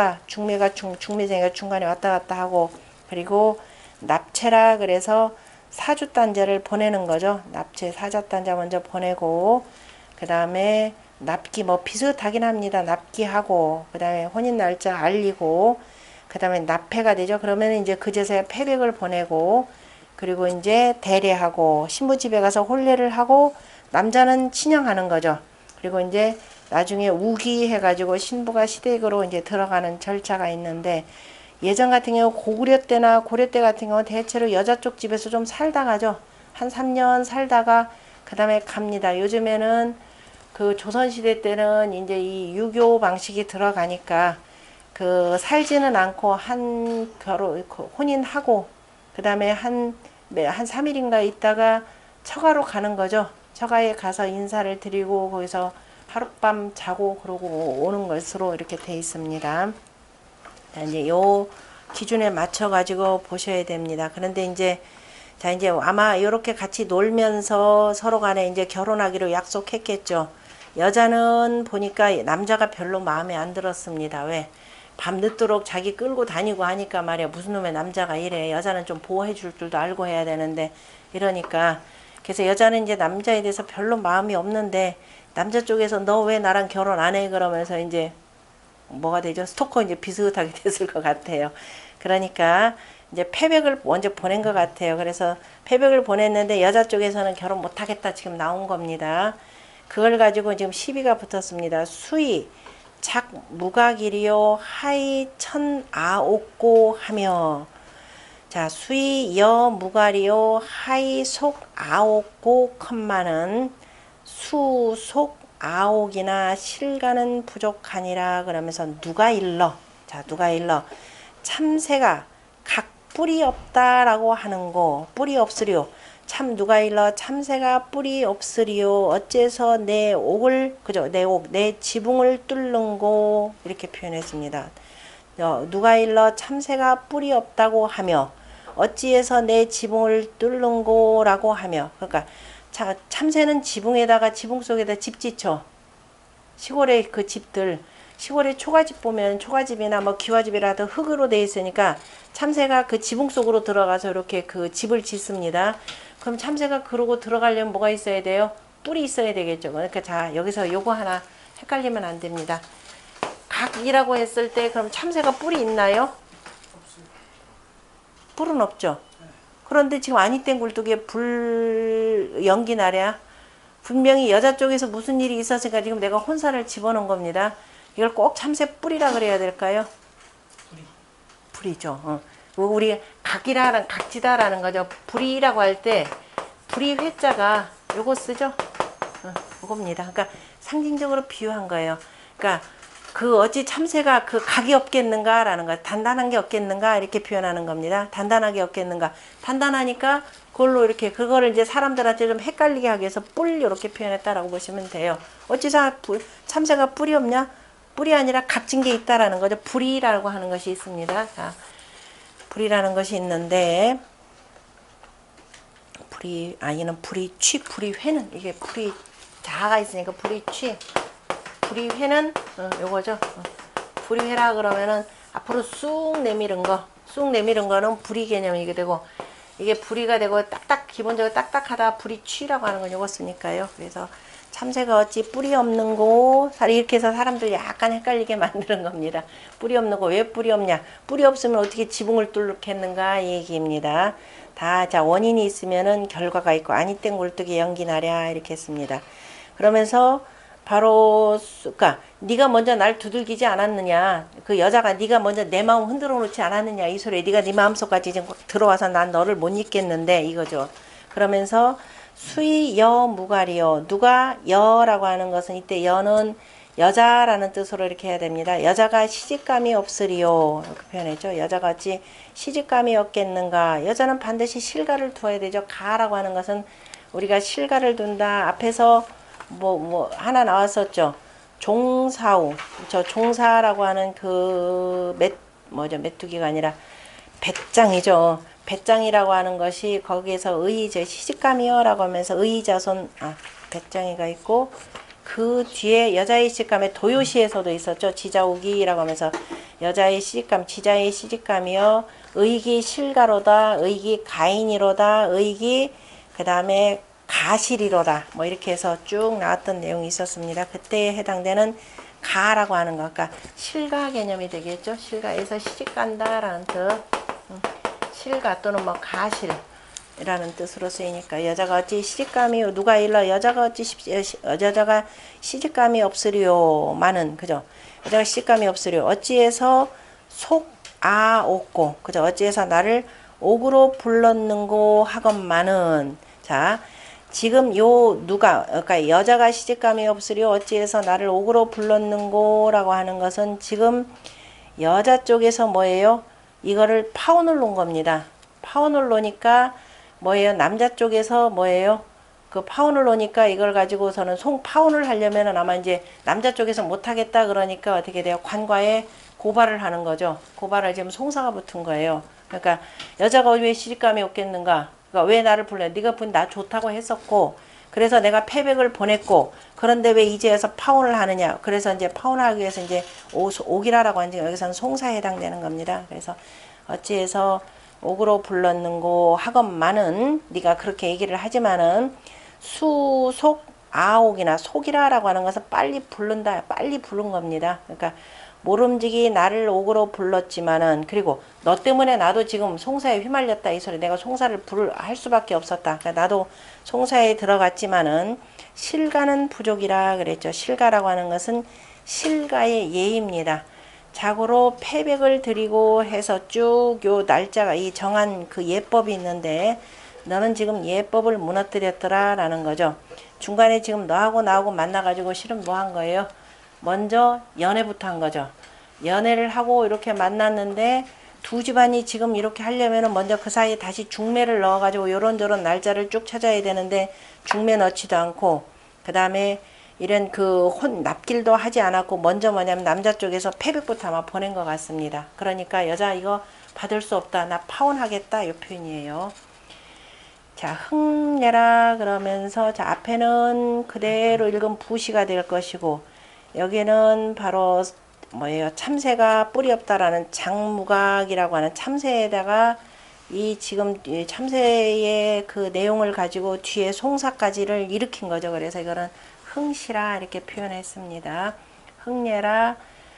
중매생이가 중간에 왔다 갔다 하고, 그리고 납체라 그래서 사주단자를 보내는 거죠. 납체 사자단자 먼저 보내고, 그 다음에 납기 비슷하긴 합니다. 납기하고, 그 다음에 혼인날짜 알리고, 그 다음에 납패가 되죠. 그러면 이제 그제서야 패백을 보내고, 그리고 이제 대례하고, 신부집에 가서 혼례를 하고, 남자는 친형하는 거죠. 그리고 이제 나중에 우기 해가지고 신부가 시댁으로 이제 들어가는 절차가 있는데, 예전 같은 경우 고구려 때나 고려 때 같은 경우 대체로 여자 쪽 집에서 좀 살다가죠. 한 3년 살다가 그 다음에 갑니다. 요즘에는 그 조선시대 때는 이제 이 유교 방식이 들어가니까 살지는 않고 혼인하고 그 다음에 한 3일인가 있다가 처가로 가는 거죠. 처가에 가서 인사를 드리고 거기서 하룻밤 자고 그러고 오는 것으로 이렇게 돼 있습니다. 자, 이제 요 기준에 맞춰 가지고 보셔야 됩니다. 그런데 이제 자, 이제 아마 이렇게 같이 놀면서 서로 간에 이제 결혼하기로 약속했겠죠. 여자는 보니까 남자가 별로 마음에 안 들었습니다. 왜? 밤늦도록 자기 끌고 다니고 하니까 말이야. 무슨 놈의 남자가 이래. 여자는 좀 보호해 줄 줄도 알고 해야 되는데 이러니까. 그래서 여자는 이제 남자에 대해서 별로 마음이 없는데 남자 쪽에서 너 왜 나랑 결혼 안 해? 그러면서 이제 뭐가 되죠? 스토커 이제 비슷하게 됐을 것 같아요. 그러니까 이제 패백을 먼저 보낸 것 같아요. 그래서 패백을 보냈는데 여자 쪽에서는 결혼 못 하겠다 지금 나온 겁니다. 그걸 가지고 지금 시비가 붙었습니다. 수의 착 무각일이요 하이 천아옥고 하며 자 수의 여 무갈이요 하이 속 아옥고 컴마는 수속 아옥이나 실가는 부족하니라 그러면서 누가 일러 자 누가 일러 참새가 각 뿔이 없다라고 하는 거 뿔이 없으리요 참 누가 일러 참새가 뿔이 없으리요 어째서 내 옥을 그죠 내 옥 내 지붕을 뚫는고 이렇게 표현했습니다. 누가 일러 참새가 뿔이 없다고 하며 어찌해서 내 지붕을 뚫는고라고 하며 그러니까 자, 참새는 지붕에다가 지붕 속에다 집 짓죠. 시골의 그 집들 시골에 초가집 보면 초가집이나 뭐 기와집이라도 흙으로 돼 있으니까 참새가 그 지붕 속으로 들어가서 이렇게 그 집을 짓습니다. 그럼 참새가 그러고 들어가려면 뭐가 있어야 돼요? 뿔이 있어야 되겠죠. 그러니까 자 여기서 요거 하나 헷갈리면 안 됩니다. 각이라고 했을 때 그럼 참새가 뿔이 있나요? 뿔은 없죠. 그런데 지금 아니땡 굴뚝에 불 연기 나랴 분명히 여자 쪽에서 무슨 일이 있었으니까 지금 내가 혼사를 집어넣은 겁니다. 이걸 꼭 참새 뿔이라 그래야 될까요? 불이죠. 우리 각이라는 각지다라는 거죠. 불이라고 할 때 불이 회자가 요거 쓰죠. 요겁니다. 그러니까 상징적으로 비유한 거예요. 그러니까 그 어찌 참새가 그 각이 없겠는가라는 거, 단단한 게 없겠는가 이렇게 표현하는 겁니다. 단단하게 없겠는가, 단단하니까 그걸로 이렇게 그거를 이제 사람들한테 좀 헷갈리게 하기 위해서 뿔 이렇게 표현했다라고 보시면 돼요. 어찌 참새가 뿔이 없냐? 뿔이 아니라 값진 게 있다라는 거죠. 불이라고 하는 것이 있습니다. 자, 불이라는 것이 있는데 불이 아니는 불이 취, 불이 회는 이게 불이 자가 있으니까 불이 취. 불이회는 요거죠. 불이회라 그러면은 앞으로 쑥 내밀은 거, 쑥 내밀은 거는 불이 개념이게 되고 이게 불이가 되고 딱딱 기본적으로 딱딱하다 불이 취라고 하는 건 요거 쓰니까요. 그래서 참새가 어찌 뿔이 없는 고 이렇게 해서 사람들 약간 헷갈리게 만드는 겁니다. 뿔이 없는 거 왜 뿔이 없냐? 뿔이 없으면 어떻게 지붕을 뚫겠는가 이 얘기입니다. 다 자 원인이 있으면은 결과가 있고 아니땡 굴뚝에 연기 나랴 이렇게 했습니다. 그러면서 바로 그러니까 네가 먼저 날 두들기지 않았느냐 그 여자가 네가 먼저 내 마음 흔들어 놓지 않았느냐 이 소리에 네가 네 마음속까지 지금 들어와서 난 너를 못 잊겠는데 이거죠. 그러면서 수의 여 무갈이요 누가 여라고 하는 것은 이때 여는 여자라는 뜻으로 이렇게 해야 됩니다. 여자가 시집감이 없으리요 이렇게 표현했죠. 여자가 어찌 시집감이 없겠는가 여자는 반드시 실가를 두어야 되죠. 가라고 하는 것은 우리가 실가를 둔다 앞에서 뭐 하나 나왔었죠. 종사우 저 종사라고 하는 그 메뚜기가 아니라 배짱이죠. 배짱이라고 하는 것이 거기에서 의이제 시집감이요라고 하면서 의자손 배짱이가 있고 그 뒤에 여자의 시집감에 도요시에서도 있었죠. 지자우기라고 하면서 여자의 시집감 지자의 시집감이요 의기 실가로다 의기 가인이로다 의기 그 다음에 가실이로다 뭐 이렇게 해서 쭉 나왔던 내용이 있었습니다. 그때에 해당되는 가라고 하는 거 그러니까 실가 개념이 되겠죠. 실가에서 시집간다라는 뜻 실가 또는 뭐 가실이라는 뜻으로 쓰이니까 여자가 어찌 시집감이 누가 일러 여자가 어찌 여자가 시집감이 없으리요 많은 그죠. 여자가 시집감이 없으리요 어찌해서 속아옥고 그죠. 어찌해서 나를 옥으로 불렀는고 하건만은 자 지금 요 누가 그러니까 여자가 시집감이 없으려 어찌해서 나를 옥으로 불렀는고 라고 하는 것은 지금 여자 쪽에서 뭐예요? 이거를 파혼을 놓은 겁니다. 파혼을 놓으니까 뭐예요? 남자 쪽에서 뭐예요? 그 파혼을 놓으니까 이걸 가지고서는 파혼을 하려면은 아마 이제 남자 쪽에서 못하겠다 그러니까 어떻게 돼요? 관과에 고발을 하는 거죠. 고발을 지금 송사가 붙은 거예요. 그러니까 여자가 왜 시집감이 없겠는가? 그러니까 왜 나를 불러? 네가 나 좋다고 했었고 그래서 내가 패백을 보냈고 그런데 왜 이제서 파혼을 하느냐? 그래서 이제 파혼하기 위해서 이제 오기라라고 하는데 여기서는 송사에 해당되는 겁니다. 그래서 어찌해서 옥으로 불렀는고 하건만은 네가 그렇게 얘기를 하지만은 수속 아옥이나 속이라라고 하는 것은 빨리 부른다, 빨리 부른 겁니다. 그러니까 모름지기 나를 옥으로 불렀지만은 그리고 너 때문에 나도 지금 송사에 휘말렸다 이 소리. 내가 송사를 할 수밖에 없었다. 그러니까 나도 송사에 들어갔지만은 실가는 부족이라 그랬죠. 실가라고 하는 것은 실가의 예입니다. 자고로 패백을 드리고 해서 쭉 요 날짜가 이 정한 그 예법이 있는데 너는 지금 예법을 무너뜨렸더라 라는 거죠. 중간에 지금 너하고 나하고 만나가지고 실은 뭐 한 거예요? 먼저 연애부터 한 거죠. 연애를 하고 이렇게 만났는데 두 집안이 지금 이렇게 하려면은 먼저 그 사이에 다시 중매를 넣어가지고 요런저런 날짜를 쭉 찾아야 되는데 중매 넣지도 않고 그 다음에 이런 그 납길도 하지 않았고 먼저 뭐냐면 남자 쪽에서 패백부터 아마 보낸 것 같습니다. 그러니까 여자 이거 받을 수 없다. 나 파혼하겠다. 이 표현이에요. 자, 흥내라 그러면서 자 앞에는 그대로 읽은 부시가 될 것이고 여기는 바로 뭐예요? 참새가 뿌리 없다라는 장무각이라고 하는 참새에다가 이 지금 이 참새의 그 내용을 가지고 뒤에 송사까지를 일으킨 거죠. 그래서 이거는 흥시라 이렇게 표현했습니다. 흥내라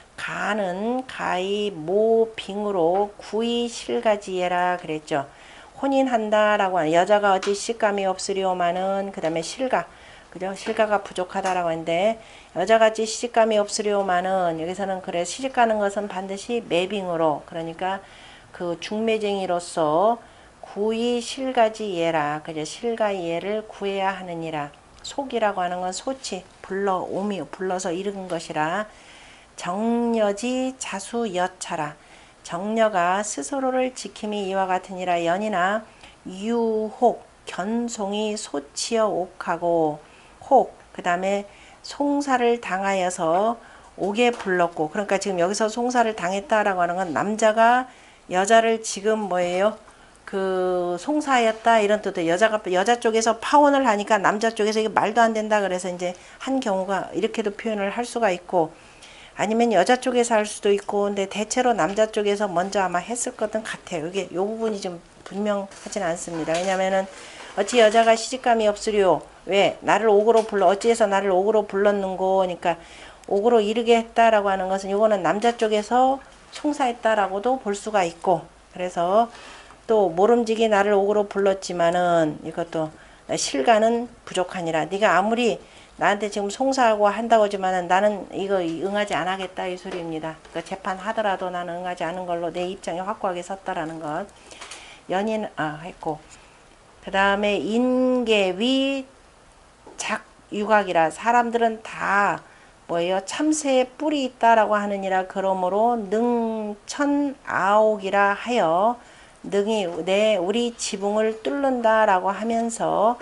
가는 가이 모빙으로 구이 실가지예라 그랬죠. 혼인한다라고 하는 여자가 어찌 시집감이 없으리오마는 그 다음에 실가 그죠? 실가가 부족하다라고 하는데 여자같이 시집감이 없으리오마는 여기서는 그래 시집가는 것은 반드시 매빙으로 그러니까 그 중매쟁이로서 구이 실가지 예라 그죠? 실가의 예를 구해야 하느니라. 속이라고 하는 건 소치 불러서 이룬 것이라. 정여지 자수 여차라. 정녀가 스스로를 지킴이 이와 같으니라. 연이나 유혹 견송이 소치여 옥하고 혹 그 다음에 송사를 당하여서 옥에 불렀고 그러니까 지금 여기서 송사를 당했다라고 하는 건 남자가 여자를 지금 뭐예요? 그 송사였다 이런 뜻도 여자 쪽에서 파혼을 하니까 남자 쪽에서 이게 말도 안 된다 그래서 이제 한 경우가 이렇게도 표현을 할 수가 있고 아니면 여자 쪽에서 할 수도 있고 근데 대체로 남자 쪽에서 먼저 아마 했을 것은 같아요. 이게 요 부분이 좀 분명하진 않습니다. 왜냐면은 어찌 여자가 시집감이 없으리요. 왜 나를 옥으로 불러 어찌해서 나를 옥으로 불렀는고 그러니까 옥으로 이르게 했다라고 하는 것은 이거는 남자 쪽에서 송사했다라고도 볼 수가 있고 그래서 또 모름지기 나를 옥으로 불렀지만은 이것도 실가는 부족하니라. 네가 아무리 나한테 지금 송사하고 한다고 하지만은 나는 이거 응하지 안 하겠다 이 소리입니다. 그 재판하더라도 나는 응하지 않은 걸로 내 입장이 확고하게 섰다라는 것. 연인 했고 그 다음에 인계위 작유각이라 사람들은 다 뭐예요? 참새에 뿔이 있다라고 하느니라. 그러므로 능천아옥이라 하여 능이 우리 지붕을 뚫는다라고 하면서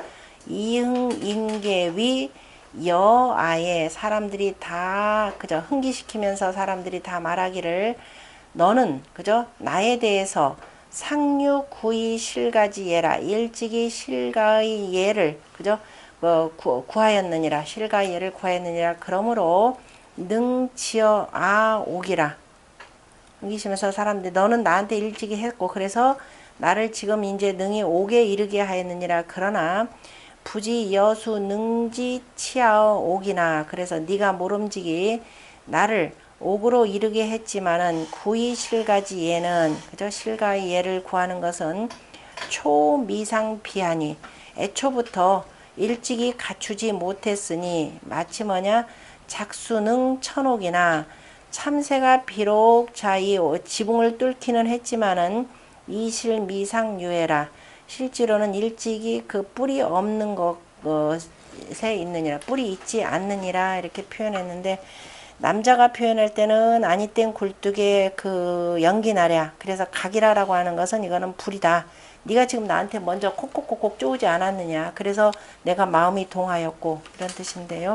이응인계위 여아에 사람들이 다 그저 흥기시키면서 사람들이 다 말하기를 너는 그저 나에 대해서 상류 구이 실가지 예라 일찍이 실가의 예를 그저 구하였느니라 실가의 예를 구하였느니라. 그러므로 능지어 아옥이라 흥기시면서 사람들이 너는 나한테 일찍이 했고 그래서 나를 지금 이제 능히 옥에 이르게 하였느니라. 그러나 부지 여수 능지 치아어 옥이나 그래서 네가 모름지기 나를 옥으로 이르게 했지만은 구이 실가지 예는 그죠? 실가의 예를 구하는 것은 초미상 비하니 애초부터 일찍이 갖추지 못했으니 마치 뭐냐 작수능 천옥이나 참새가 비록 자이 지붕을 뚫기는 했지만은 이실미상유해라 실제로는 일찍이 그 뿔이 없는 것에 있느니라 뿔이 있지 않느니라 이렇게 표현했는데 남자가 표현할 때는 아니땡 굴뚝에 그 연기나랴. 그래서 각이라라고 하는 것은 이거는 불이다. 네가 지금 나한테 먼저 콕콕콕콕 쪼우지 않았느냐. 그래서 내가 마음이 동하였고 이런 뜻인데요.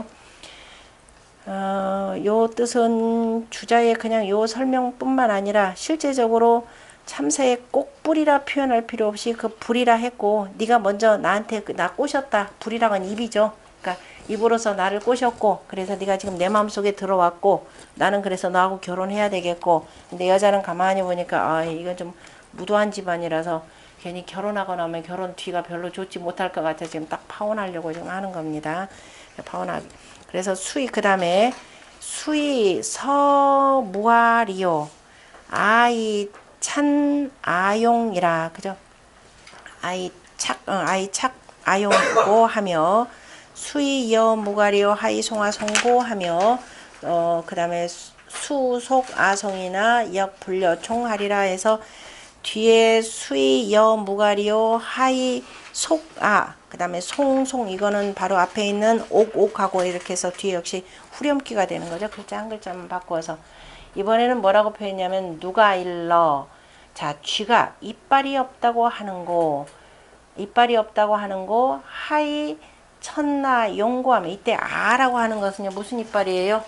요 뜻은 주자의 그냥 요 설명뿐만 아니라 실제적으로 참새의 꼭 불이라 표현할 필요 없이 그 불이라 했고 네가 먼저 나한테 나 꼬셨다. 불이라는 입이죠. 그러니까 입으로서 나를 꼬셨고 그래서 네가 지금 내 마음속에 들어왔고 나는 그래서 너하고 결혼해야 되겠고 근데 여자는 가만히 보니까 아 이건 좀 무도한 집안이라서 괜히 결혼하고 나면 결혼 뒤가 별로 좋지 못할 것 같아 지금 딱 파혼하려고 지금 하는 겁니다. 파혼하기. 그래서 수이 그 다음에 수이 서무아리요 아이 찬 아용이라 그죠? 아이 착 아용고 하며 수이여 무가리요 하이 송아 송고 하며 그 다음에 수속 아송이나 역 불려 총하리라 해서 뒤에 수이여 무가리요 하이 속아 그 다음에 송송 이거는 바로 앞에 있는 옥하고 이렇게 해서 뒤에 역시 후렴기가 되는 거죠. 글자 한 글자만 바꿔서 이번에는 뭐라고 표현했냐면 누가 일러 자 쥐가 이빨이 없다고 하는 거 이빨이 없다고 하는 거 하이 천나 용고하면 이때 아라고 하는 것은요 무슨 이빨이에요?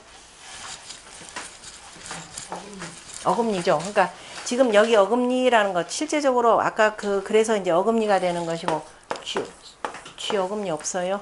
어금니죠. 그러니까 지금 여기 어금니라는 것 실제적으로 아까 그래서 이제 어금니가 되는 것이고 쥐 어금니 없어요?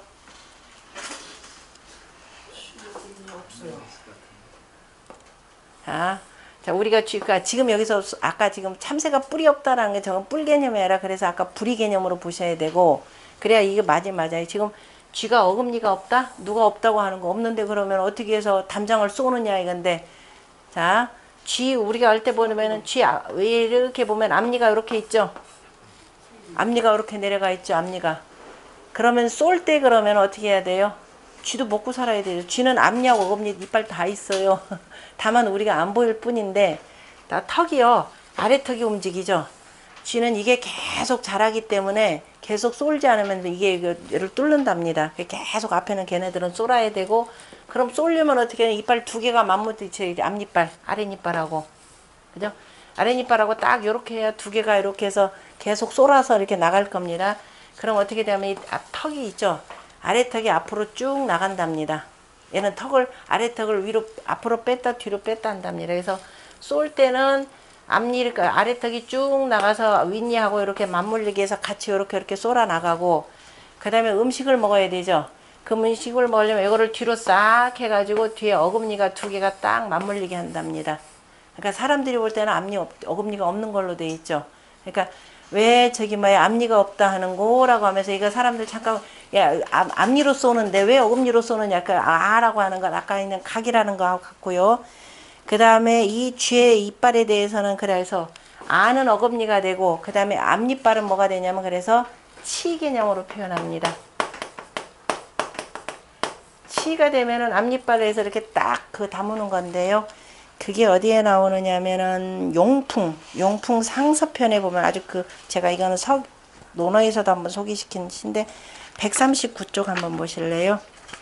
자 우리가 쥐가 지금 여기서 아까 지금 참새가 뿔이 없다라는 게 저건 뿔 개념이 아니라 그래서 아까 불이 개념으로 보셔야 되고 그래야 이게 맞아요. 지금 쥐가 어금니가 없다? 누가 없다고 하는 거 없는데 그러면 어떻게 해서 담장을 쏘느냐 이건데 자 쥐 우리가 할 때 보면은 쥐 이렇게 보면 앞니가 이렇게 있죠. 앞니가 이렇게 내려가 있죠. 앞니가. 그러면 쏠 때 그러면 어떻게 해야 돼요? 쥐도 먹고 살아야 돼요. 쥐는 앞니하고 어금니 이빨 다 있어요. 다만 우리가 안 보일 뿐인데 다 턱이요. 아래 턱이 움직이죠. 쥐는 이게 계속 자라기 때문에 계속 쏠지 않으면 이게 얘를 뚫는답니다. 계속 앞에는 걔네들은 쏠아야 되고 그럼 쏠려면 어떻게 해야 이빨 두 개가 맞물리죠. 앞니빨, 아랫니빨하고. 그죠? 아랫니빨하고 딱 이렇게 해야 두 개가 이렇게 해서 계속 쏠아서 이렇게 나갈 겁니다. 그럼 어떻게 되면 이 턱이 있죠. 아래턱이 앞으로 쭉 나간답니다. 얘는 턱을 아래턱을 위로 앞으로 뺐다 뒤로 뺐다 한답니다. 그래서 쏠 때는 앞니 아래턱이 쭉 나가서 윗니하고 이렇게 맞물리게 해서 같이 이렇게 쏠아 나가고 그 다음에 음식을 먹어야 되죠. 그 음식을 먹으려면 이거를 뒤로 싹 해가지고 뒤에 어금니가 두 개가 딱 맞물리게 한답니다. 그러니까 사람들이 볼 때는 어금니가 없는 걸로 돼 있죠. 그러니까 왜 저기 뭐야 앞니가 없다 하는 거라고 하면서 이거 사람들 잠깐 야 앞니로 쏘는데 왜 어금니로 쏘느냐 그 아라고 하는 건 아까 있는 각이라는 거 같고요. 그 다음에 이 쥐의 이빨에 대해서는 그래서 아는 어금니가 되고 그 다음에 앞니빨은 뭐가 되냐면 그래서 치 개념으로 표현합니다. 치가 되면은 앞니빨에서 이렇게 딱 다무는 건데요. 그게 어디에 나오느냐면은 용풍 상서편에 보면 아주 제가 이거는 논어에서도 한번 소개시킨 시인데 139쪽 한번 보실래요?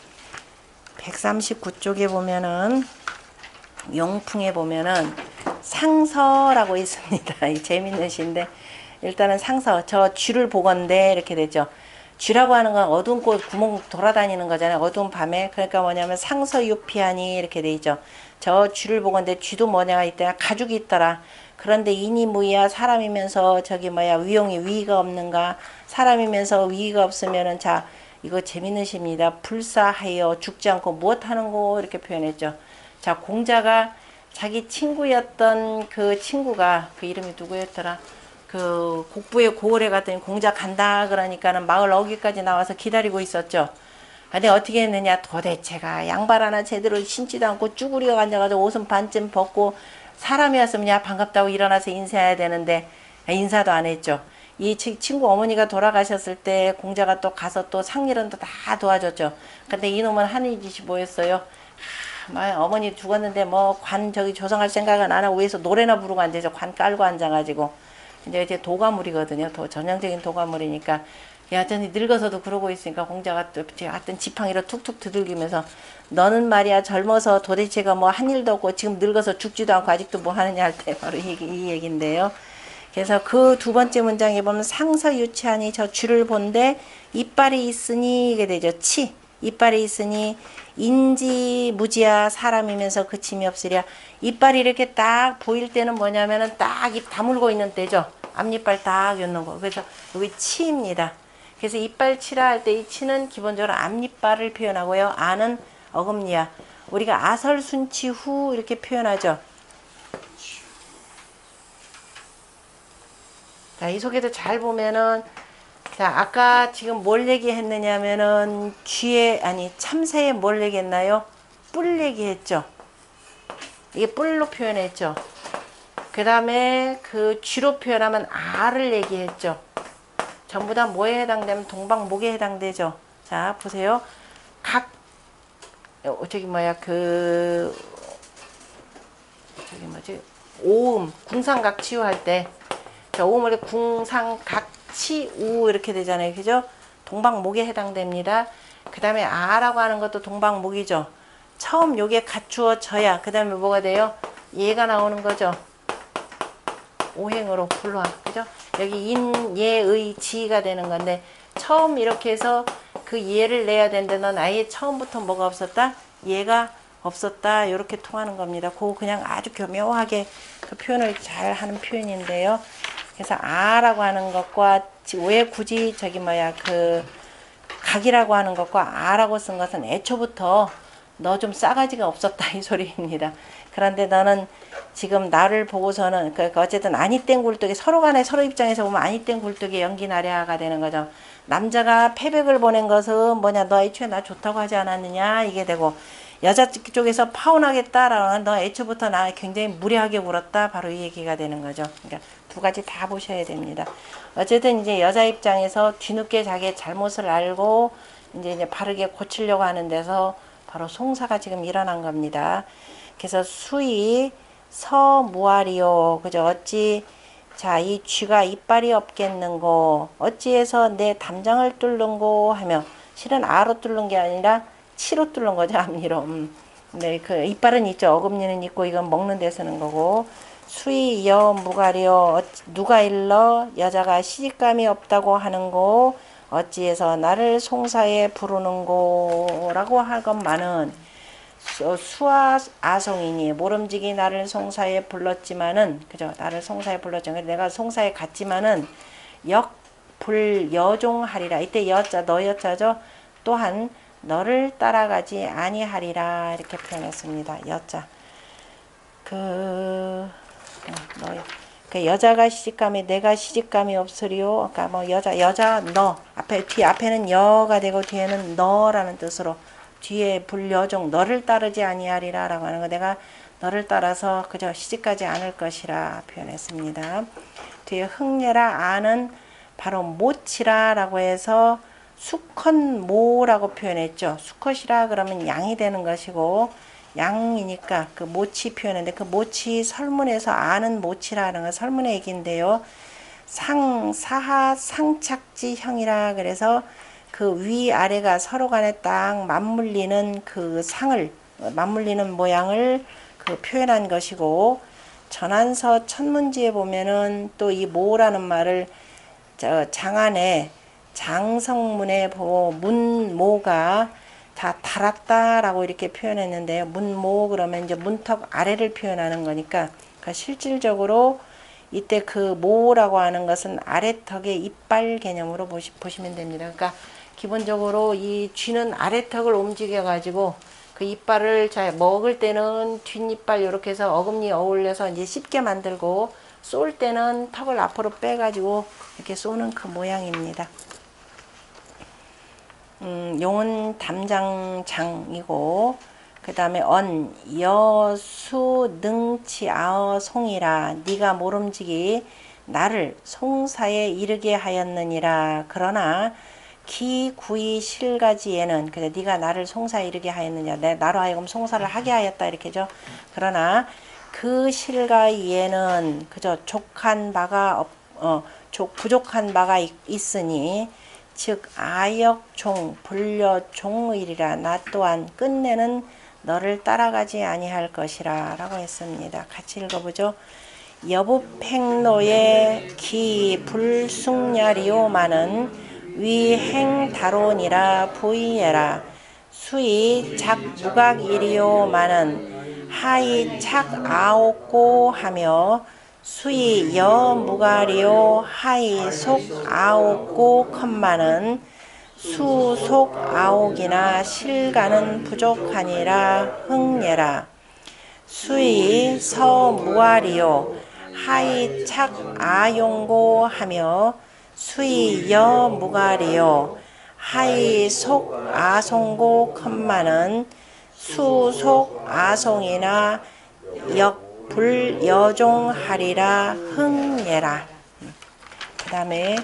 139쪽에 보면은 용풍에 보면은 상서라고 있습니다. 이 재밌는 시인데 일단은 상서 저 쥐를 보건대 이렇게 되죠. 쥐라고 하는 건 어두운 곳 구멍 돌아다니는 거잖아요. 어두운 밤에. 그러니까 뭐냐면 상서유피하니 이렇게 돼 있죠. 저 쥐를 보건대 쥐도 뭐냐 있더라. 가죽이 있더라. 그런데 이니 무이야 사람이면서 저기 뭐야 위가 없는가. 사람이면서 위가 없으면은 자 이거 재밌는 시입니다. 불사하여 죽지 않고 무엇하는 거 이렇게 표현했죠. 자 공자가 자기 친구였던 그 친구가 그 이름이 누구였더라. 그 곡부에 고을에 갔더니 공자 간다 그러니까는 마을 어귀까지 나와서 기다리고 있었죠. 근데 어떻게 했느냐 도대체가 양발 하나 제대로 신지도 않고 쭈그리고 앉아가지고 옷은 반쯤 벗고 사람이었으면 야 반갑다고 일어나서 인사해야 되는데 인사도 안 했죠. 이 친구 어머니가 돌아가셨을 때 공자가 또 가서 또 상일은 또 다 도와줬죠. 근데 이놈은 하는 짓이 뭐였어요? 어머니 죽었는데 뭐 관 저기 조성할 생각은 안 하고 위에서 노래나 부르고 앉아서 관 깔고 앉아가지고 이제 도가물이거든요. 전형적인 도가물이니까 여전히 늙어서도 그러고 있으니까 공자가 또 하여튼 지팡이로 툭툭 두들기면서 너는 말이야 젊어서 도대체가 뭐 한 일도 없고 지금 늙어서 죽지도 않고 아직도 뭐 하느냐 할 때 바로 이 얘기인데요. 그래서 그 두 번째 문장에 보면 상서유치하니 저 쥐를 본데 이빨이 있으니 이게 되죠. 치 이빨이 있으니 인지무지야 사람이면서 그침이 없으랴. 이빨이 이렇게 딱 보일 때는 뭐냐면은 딱 입 다물고 있는 때죠. 앞니빨 딱 였는 거. 그래서 여기 치입니다. 그래서 이빨 치라 할 때 이 치는 기본적으로 앞니빨을 표현하고요. 아는 어금니야. 우리가 아설순치후 이렇게 표현하죠. 자, 이 속에도 잘 보면은 자, 아까 지금 뭘 얘기했느냐면은 쥐에 아니 참새에 뭘 얘기했나요? 뿔 얘기했죠. 이게 뿔로 표현했죠. 그 다음에 그 쥐로 표현하면 알을 얘기했죠. 전부 다 뭐에 해당되면 동방목에 해당되죠. 자, 보세요. 각 저기 뭐야 그 저기 뭐지 오음 궁상각치우 할 때 자, 오음을 궁상각치우 이렇게 되잖아요. 그죠? 동방목에 해당됩니다. 그 다음에 아라고 하는 것도 동방목이죠. 처음 요게 갖추어져야 그 다음에 뭐가 돼요? 얘가 나오는 거죠. 오행으로 불화. 그죠? 여기 인, 예, 의, 지가 되는 건데 처음 이렇게 해서 그 예를 내야 되는데 넌 아예 처음부터 뭐가 없었다? 예가 없었다. 이렇게 통하는 겁니다. 그거 그냥 아주 교묘하게 그 표현을 잘 하는 표현인데요. 그래서 아라고 하는 것과 왜 굳이 저기 뭐야 그 각이라고 하는 것과 아라고 쓴 것은 애초부터 너 좀 싸가지가 없었다 이 소리입니다. 그런데 너는 지금 나를 보고서는 그러니까 어쨌든 아니땡 굴뚝이 서로 간에 서로 입장에서 보면 아니땡 굴뚝이 연기나랴가 되는 거죠. 남자가 패백을 보낸 것은 뭐냐 너 애초에 나 좋다고 하지 않았느냐 이게 되고 여자 쪽에서 파혼하겠다라고 하는 너 애초부터 나 굉장히 무례하게 굴었다 바로 이 얘기가 되는 거죠. 그러니까 두 가지 다 보셔야 됩니다. 어쨌든 이제 여자 입장에서 뒤늦게 자기의 잘못을 알고 이제 바르게 고치려고 하는 데서 바로 송사가 지금 일어난 겁니다. 그래서 수이 서무아리요. 그죠? 어찌 자, 이 쥐가 이빨이 없겠는고 어찌해서 내 담장을 뚫는고 하며 실은 아로 뚫는 게 아니라 치로 뚫는 거죠. 앞니로. 네, 그 이빨은 있죠. 어금니는 있고 이건 먹는 데 쓰는 거고 수이 여 무가리요. 누가 일러 여자가 시집감이 없다고 하는고 어찌해서 나를 송사에 부르는고 라고 할 것만은 수아 아송이니 모름지기 나를 송사에 불렀지만은 그죠 나를 송사에 불렀지만 내가 송사에 갔지만은 역불여종하리라 이때 여자 너 여자죠 또한 너를 따라가지 아니하리라 이렇게 표현했습니다. 여자 그 여자가 시집감이 내가 시집감이 없으리요. 그러니까 뭐 여자 너 앞에는 여가 되고 뒤에는 너라는 뜻으로 뒤에 불여종 너를 따르지 아니하리라 라고 하는 거 내가 너를 따라서 그저 시집가지 않을 것이라 표현했습니다. 뒤에 흥례라 아는 바로 모치라 라고 해서 수컷모라고 표현했죠. 수컷이라 그러면 양이 되는 것이고 양이니까 그 모치 표현인데 그 모치 설문에서 아는 모치라는 건 설문의 얘기인데요. 사하 상착지형이라 그래서 그 위아래가 서로 간에 딱 맞물리는 그 상을 맞물리는 모양을 그 표현한 것이고 전한서 천문지에 보면은 또 이 모라는 말을 장안에 장성문에 보고 문모가 다 달았다라고 이렇게 표현했는데요. 문모 그러면 이제 문턱 아래를 표현하는 거니까 그러니까 실질적으로 이때 그 모라고 하는 것은 아래턱의 이빨 개념으로 보시면 됩니다. 그러니까 기본적으로 이 쥐는 아래턱을 움직여 가지고 그 이빨을 잘 먹을 때는 뒷이빨 이렇게 해서 어금니 어울려서 이제 씹게 만들고 쏠 때는 턱을 앞으로 빼 가지고 이렇게 쏘는 그 모양입니다. 용은 담장장이고 그 다음에 여수 능치 아어 송이라 네가 모름지기 나를 송사에 이르게 하였느니라. 그러나 기구이 실가지에는 그래 네가 나를 송사에 이르게 하였느냐 나로 하여금 송사를 하게 하였다 이렇게죠. 그러나 그 실가이에는 그저 부족한 바가 있으니 즉 아역종 불려종의리라. 나 또한 끝내는 너를 따라가지 아니할 것이라 라고 했습니다. 같이 읽어보죠. 여부팽노의 기불숙렬이오마는 위행다론이라 부이해라. 수이 작무각이리오마는 하이 착아옥고 하며 수이 여무가리오 하이 속아옥고 컴마는 수속 아옥이나 실가는 부족하니라 흥예라. 수이 서무아리오 하이 착아용고 하며 수이 여무가리오 하이 속아송고 컴마는 수속 아송이나 불여종하리라 흥예라. 그 다음에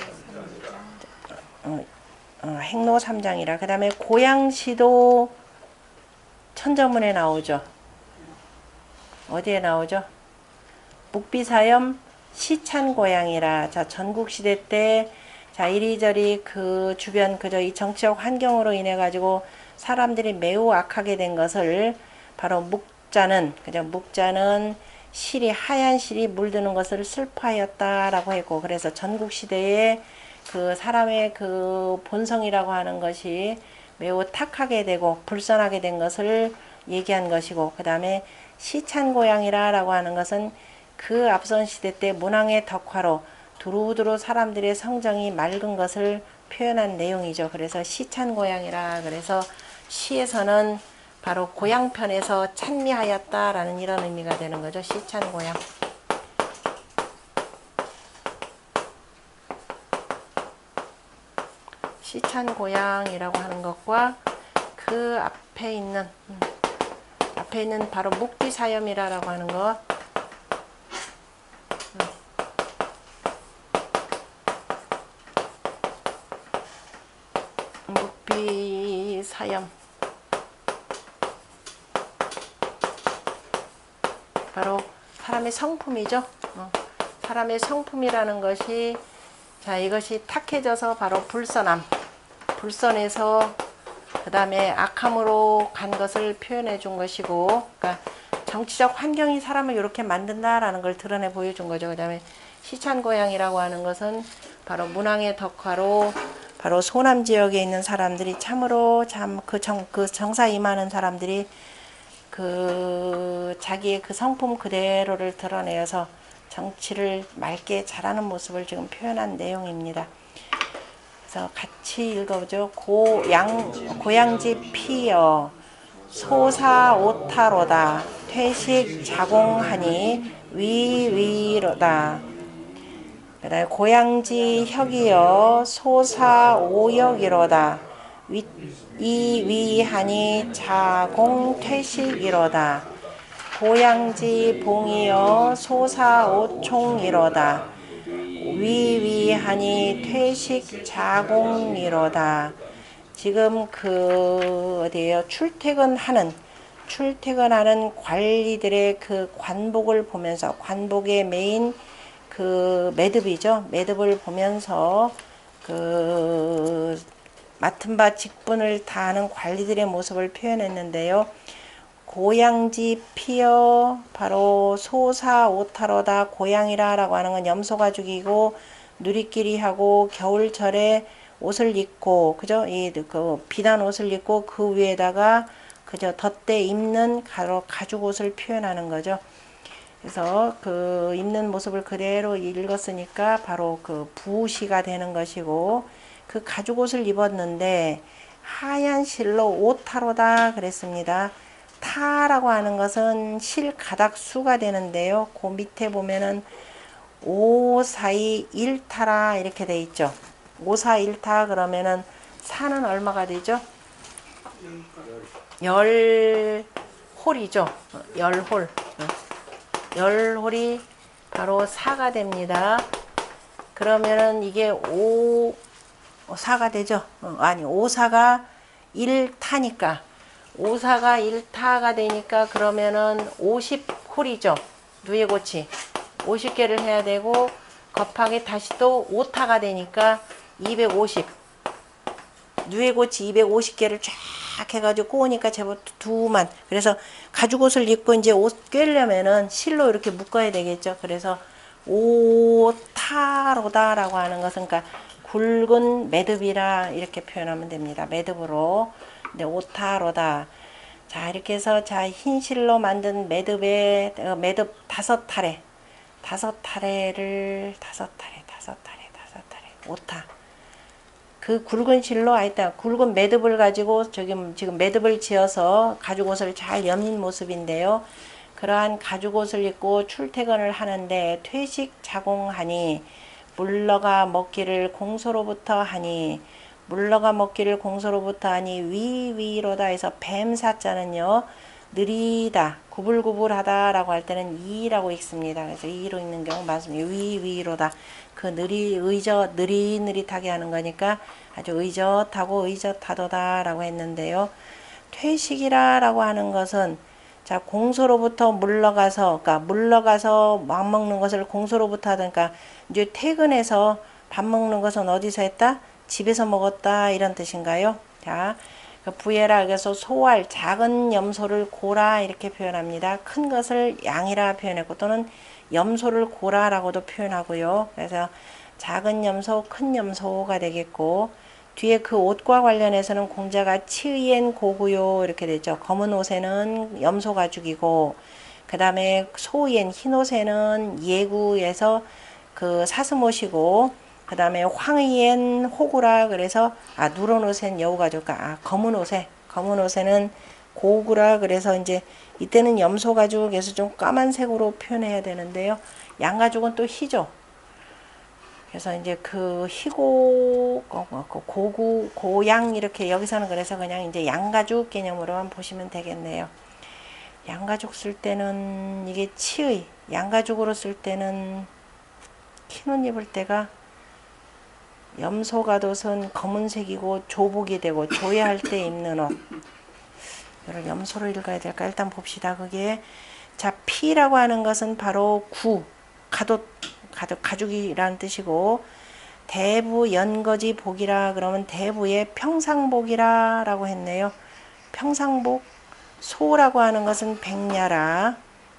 행로 3장이라. 그 다음에 고양시도 천저문에 나오죠. 어디에 나오죠? 묵비사염 시찬고양이라. 자, 전국시대 때 자, 이리저리 그 주변 그저 이 정치적 환경으로 인해 가지고 사람들이 매우 악하게 된 것을 바로 묵자는 그죠? 묵자는 실이 하얀 실이 물드는 것을 슬퍼하였다라고 했고, 그래서 전국시대에 그 사람의 그 본성이라고 하는 것이 매우 탁하게 되고 불선하게 된 것을 얘기한 것이고, 그 다음에 시찬고양이라 라고 하는 것은 그 앞선 시대 때 문왕의 덕화로 두루두루 사람들의 성정이 맑은 것을 표현한 내용이죠. 그래서 시찬고양이라. 그래서 시에서는 바로 고양편에서 찬미하였다라는 이런 의미가 되는 거죠. 시찬고양. 시찬고양이라고 하는 것과 그 앞에 있는 바로 묵비사염이라고 하는 것. 묵비사염. 바로 사람의 성품이죠. 사람의 성품이라는 것이, 자, 이것이 탁해져서 바로 불선해서 그 다음에 악함으로 간 것을 표현해 준 것이고, 그러니까 정치적 환경이 사람을 이렇게 만든다라는 걸 드러내 보여준 거죠. 그 다음에 시찬고양이라고 하는 것은 바로 문왕의 덕화로 바로 소남 지역에 있는 사람들이 참으로 그 정사 임하는 사람들이 그 자기의 그 성품 그대로를 드러내어서 정치를 맑게 잘하는 모습을 지금 표현한 내용입니다. 그래서 같이 읽어보죠. 고양지 피여 소사오타로다 퇴식 자공하니 위위로다. 그다음에 고양지 혁이여 소사오역이로다 이위하니 자공퇴식이로다. 고양지 봉이여 소사오총이로다 위위하니 퇴식 자공이로다. 지금 그 어디에요? 출퇴근하는 관리들의 그 관복을 보면서, 관복의 메인 그 매듭이죠. 매듭을 보면서 그 맡은 바 직분을 다하는 관리들의 모습을 표현했는데요. 고양지 피어 바로 소사오타로다. 고양이라 라고 하는 건 염소가 죽이고 누리끼리 하고 겨울철에 옷을 입고, 그죠? 그 비단 옷을 입고 그 위에다가 그저 덧대 입는 가죽 옷을 표현하는 거죠. 그래서 그 입는 모습을 그대로 읽었으니까 바로 그 부시가 되는 것이고, 그 가죽 옷을 입었는데 하얀 실로 오타로다 그랬습니다. 타라고 하는 것은 실 가닥수가 되는데요. 그 밑에 보면은 541타라 이렇게 돼 있죠. 541타 그러면은 사는 얼마가 되죠? 10홀이죠. 10홀. 10홀이 바로 4가 됩니다. 그러면은 이게 4가 되죠. 아니 5사가 1타니까 5사가 1타가 되니까 그러면은 50홀이죠. 누에고치 50개를 해야 되고 곱하기 다시 또 5타가 되니까 250. 누에고치 250개를 쫙 해가지고 꼬으니까 제법 두툼한. 그래서 가죽 옷을 입고 이제 옷 꿰려면은 실로 이렇게 묶어야 되겠죠. 그래서 오타로다라고 하는 것은 그러니까 굵은 매듭이라 이렇게 표현하면 됩니다. 매듭으로. 네, 오타로다. 자, 이렇게 해서 자, 흰 실로 만든 매듭에 매듭 5타래. 5타래를 5타래. 오타. 그 굵은 실로 하여튼 굵은 매듭을 가지고 지금 매듭을 지어서 가죽 옷을 잘 여민 모습인데요. 그러한 가죽 옷을 입고 출퇴근을 하는데 퇴식 자공하니 물러가 먹기를 공소로부터 하니 물러가 먹기를 공소로부터 하니 위위로다 해서 뱀사자는요 느리다 구불구불하다 라고 할 때는 이라고 읽습니다. 그래서 이로 읽는 경우 많습니다. 위위로다 그 느릿느릿하게 하는 거니까 아주 의젓하고 의젓하도다 라고 했는데요. 퇴식이라 라고 하는 것은 자, 공소로부터 물러가서, 그러니까 물러가서 밥 먹는 것을 공소로부터 하니까 이제 퇴근해서 밥 먹는 것은 어디서 했다? 집에서 먹었다 이런 뜻인가요? 자, 부예라 그래서 소알 작은 염소를 고라 이렇게 표현합니다. 큰 것을 양이라 표현했고 또는 염소를 고라라고도 표현하고요. 그래서 작은 염소, 큰 염소가 되겠고 뒤에 그 옷과 관련해서는 공자가 치의엔 고구요 이렇게 되죠. 검은 옷에는 염소 가죽이고 그 다음에 소의엔 흰 옷에는 예구에서 그 사슴옷이고 그 다음에 황의엔 호구라 그래서 누런 옷엔 여우 가죽 검은 옷에는 고구라 그래서 이제 이때는 염소 가죽에서 좀 까만색으로 표현해야 되는데요. 양 가죽은 또 희죠. 그래서 이제 그 희고 고구 고양 이렇게 여기서는 그래서 그냥 이제 양가죽 개념으로만 보시면 되겠네요. 양가죽 쓸 때는 이게 치의 양가죽으로 쓸 때는 흰 옷 입을 때가 염소가옷은 검은색이고 조복이 되고 조회할 때 입는 옷. 이걸 염소로 읽어야 될까? 일단 봅시다. 그게 자 피라고 하는 것은 바로 가죽이라는 뜻이고 대부 연거지 복이라 그러면 대부의 평상복이라 라고 했네요. 평상복 소라고 하는 것은 백야라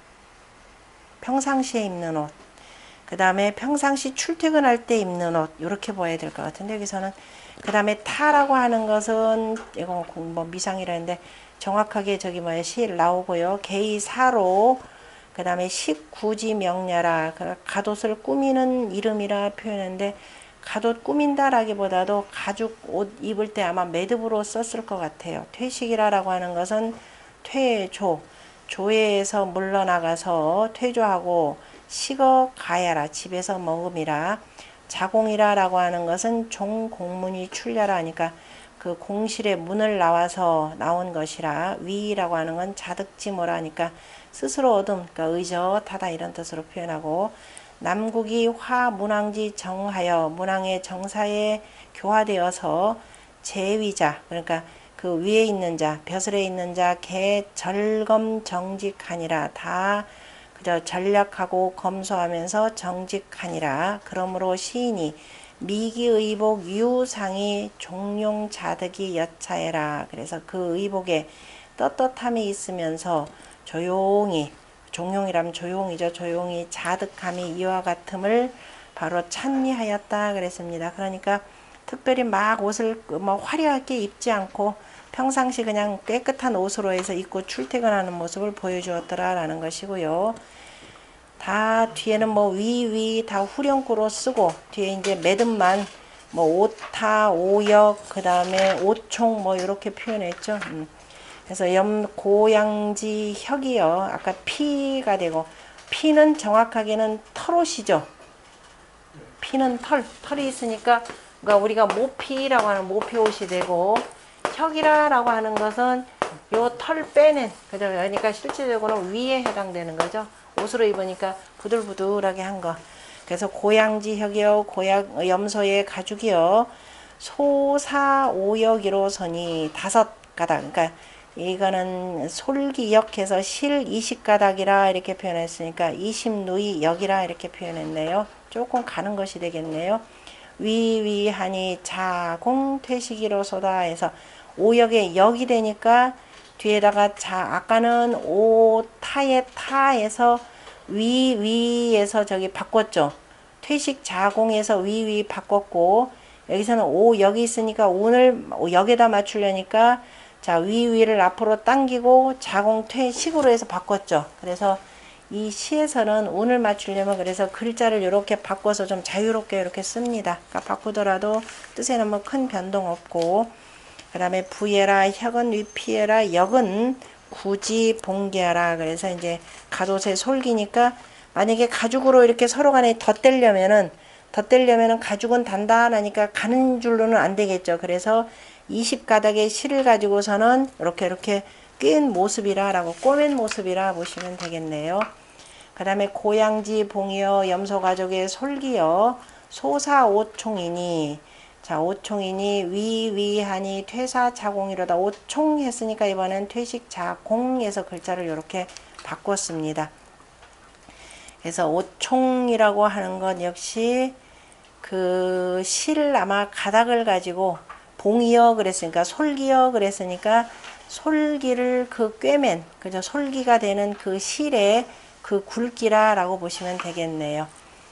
평상시에 입는 옷. 그 다음에 평상시 출퇴근할 때 입는 옷 이렇게 봐야 될 것 같은데 여기서는 그 다음에 타라고 하는 것은 이거 뭐 미상이라 했는데 정확하게 저기 실 나오고요. 개의사로 그 다음에 식구지 명야라 갓옷을 꾸미는 이름이라 표현했는데 갓옷 꾸민다 라기보다도 가죽 옷 입을 때 아마 매듭으로 썼을 것 같아요. 퇴식이라고 하는 것은 퇴조 조회에서 물러나가서 퇴조하고 식어 가야라 집에서 먹음이라 자공이라 라고 하는 것은 종공문이 출려라 하니까 그 공실의 문을 나와서 나온 것이라 위라고 하는 건 자득지모라 하니까 스스로 얻음 그러니까 의젓하다 이런 뜻으로 표현하고 남국이 화문왕지 정하여 문왕의 정사에 교화되어서 제위자 그러니까 그 위에 있는 자 벼슬에 있는 자 개 절검 정직하니라 다 그저 전략하고 검소하면서 정직하니라 그러므로 시인이 미기의복 유상이 종용자득이 여차해라 그래서 그 의복에 떳떳함이 있으면서 조용히 종용이라면 조용이죠. 조용히 자득함이 이와 같음을 바로 찬미하였다 그랬습니다. 그러니까 특별히 막 옷을 뭐 화려하게 입지 않고 평상시 그냥 깨끗한 옷으로 해서 입고 출퇴근하는 모습을 보여주었더라라는 것이고요. 다 뒤에는 뭐 위위 다 후렴구로 쓰고 뒤에 이제 매듭만 뭐 오타 오역 그 다음에 오총 뭐 이렇게 표현했죠. 그래서 고양지 혁이요. 아까 피가 되고 피는 정확하게는 털옷이죠. 피는 털이 있으니까 그러니까 우리가 모피라고 하는 모피 옷이 되고 혁이라고 하는 것은 요 털 빼낸 그죠? 그러니까 실질적으로는 위에 해당되는 거죠. 옷으로 입으니까 부들부들하게 한 거. 그래서 고양지 혁이요 염소의 가죽이요 소사오역이로서니 5가닥 그러니까 이거는 솔기역해서 실 20가닥이라 이렇게 표현했으니까 20누이 역이라 이렇게 표현했네요. 조금 가는 것이 되겠네요. 위위하니 자공 퇴식이로소다 해서 오역에 역이 되니까 뒤에다가 아까는 오타의 타에서 위위에서 저기 바꿨죠. 퇴식 자공에서 위위 바꿨고 여기서는 오역이 있으니까 운을 역에다 맞추려니까 자 위위를 앞으로 당기고 자공 퇴식으로 해서 바꿨죠. 그래서 이 시에서는 운을 맞추려면 그래서 글자를 이렇게 바꿔서 좀 자유롭게 이렇게 씁니다. 그러니까 바꾸더라도 뜻에는 뭐 큰 변동 없고 그 다음에 부예라 혁은 위피해라 역은 굳이 봉기하라. 그래서 이제 가옷의 솔기니까 만약에 가죽으로 이렇게 서로 간에 덧대려면은 가죽은 단단하니까 가는 줄로는 안 되겠죠. 그래서 20가닥의 실을 가지고서는 이렇게 꿰인 모습이라 라고 꼬맨 모습이라 보시면 되겠네요. 그 다음에 고양지 봉이여 염소가족의 솔기여 소사오총이니 자 오총이니 위위하니 퇴사자공이로다. 오총 했으니까 이번엔 퇴식자공에서 글자를 이렇게 바꿨습니다. 그래서 오총이라고 하는 건 역시 그 실 아마 가닥을 가지고 봉이여 그랬으니까 솔기여 그랬으니까 솔기를 그 꿰맨 그죠 솔기가 되는 그 실의 그 굵기라 라고 보시면 되겠네요.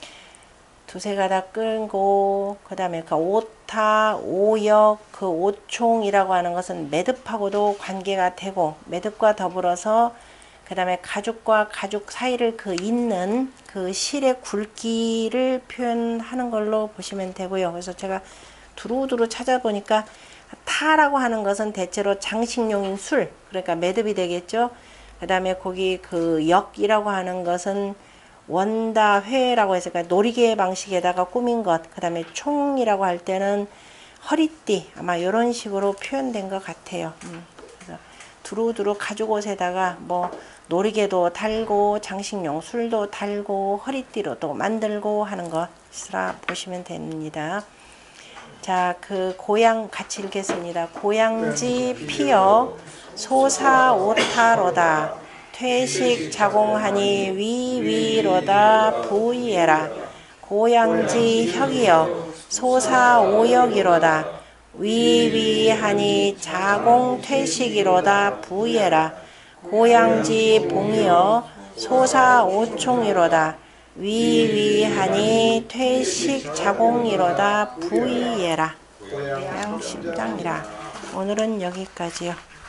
두세 가닥 끌고 그 다음에 그 오타 오역 그 오총이라고 하는 것은 매듭하고도 관계가 되고 매듭과 더불어서 그 다음에 가죽과 가죽 사이를 그 잇는 그 실의 굵기를 표현하는 걸로 보시면 되고요. 그래서 제가 두루두루 찾아보니까 타라고 하는 것은 대체로 장식용인 술 그러니까 매듭이 되겠죠. 그 다음에 거기 그 역이라고 하는 것은 원다회라고 해서 그러니까 놀이개 방식에다가 꾸민 것. 그 다음에 총이라고 할 때는 허리띠 아마 이런 식으로 표현된 것 같아요. 그래서 두루두루 가죽옷에다가 뭐 놀이개도 달고 장식용 술도 달고 허리띠로도 만들고 하는 것이라 보시면 됩니다. 자, 그 고양 같이 읽겠습니다. 고양지 피어 소사오타로다. 퇴식 자공하니 위위로다 부이에라. 고양지 혁이여 소사오역이로다. 위위하니 자공 퇴식이로다 부이에라. 고양지 봉이여 소사오총이로다. 위위하니 퇴식 자공이로다 부이에라. 고양 심장이라. 오늘은 여기까지요.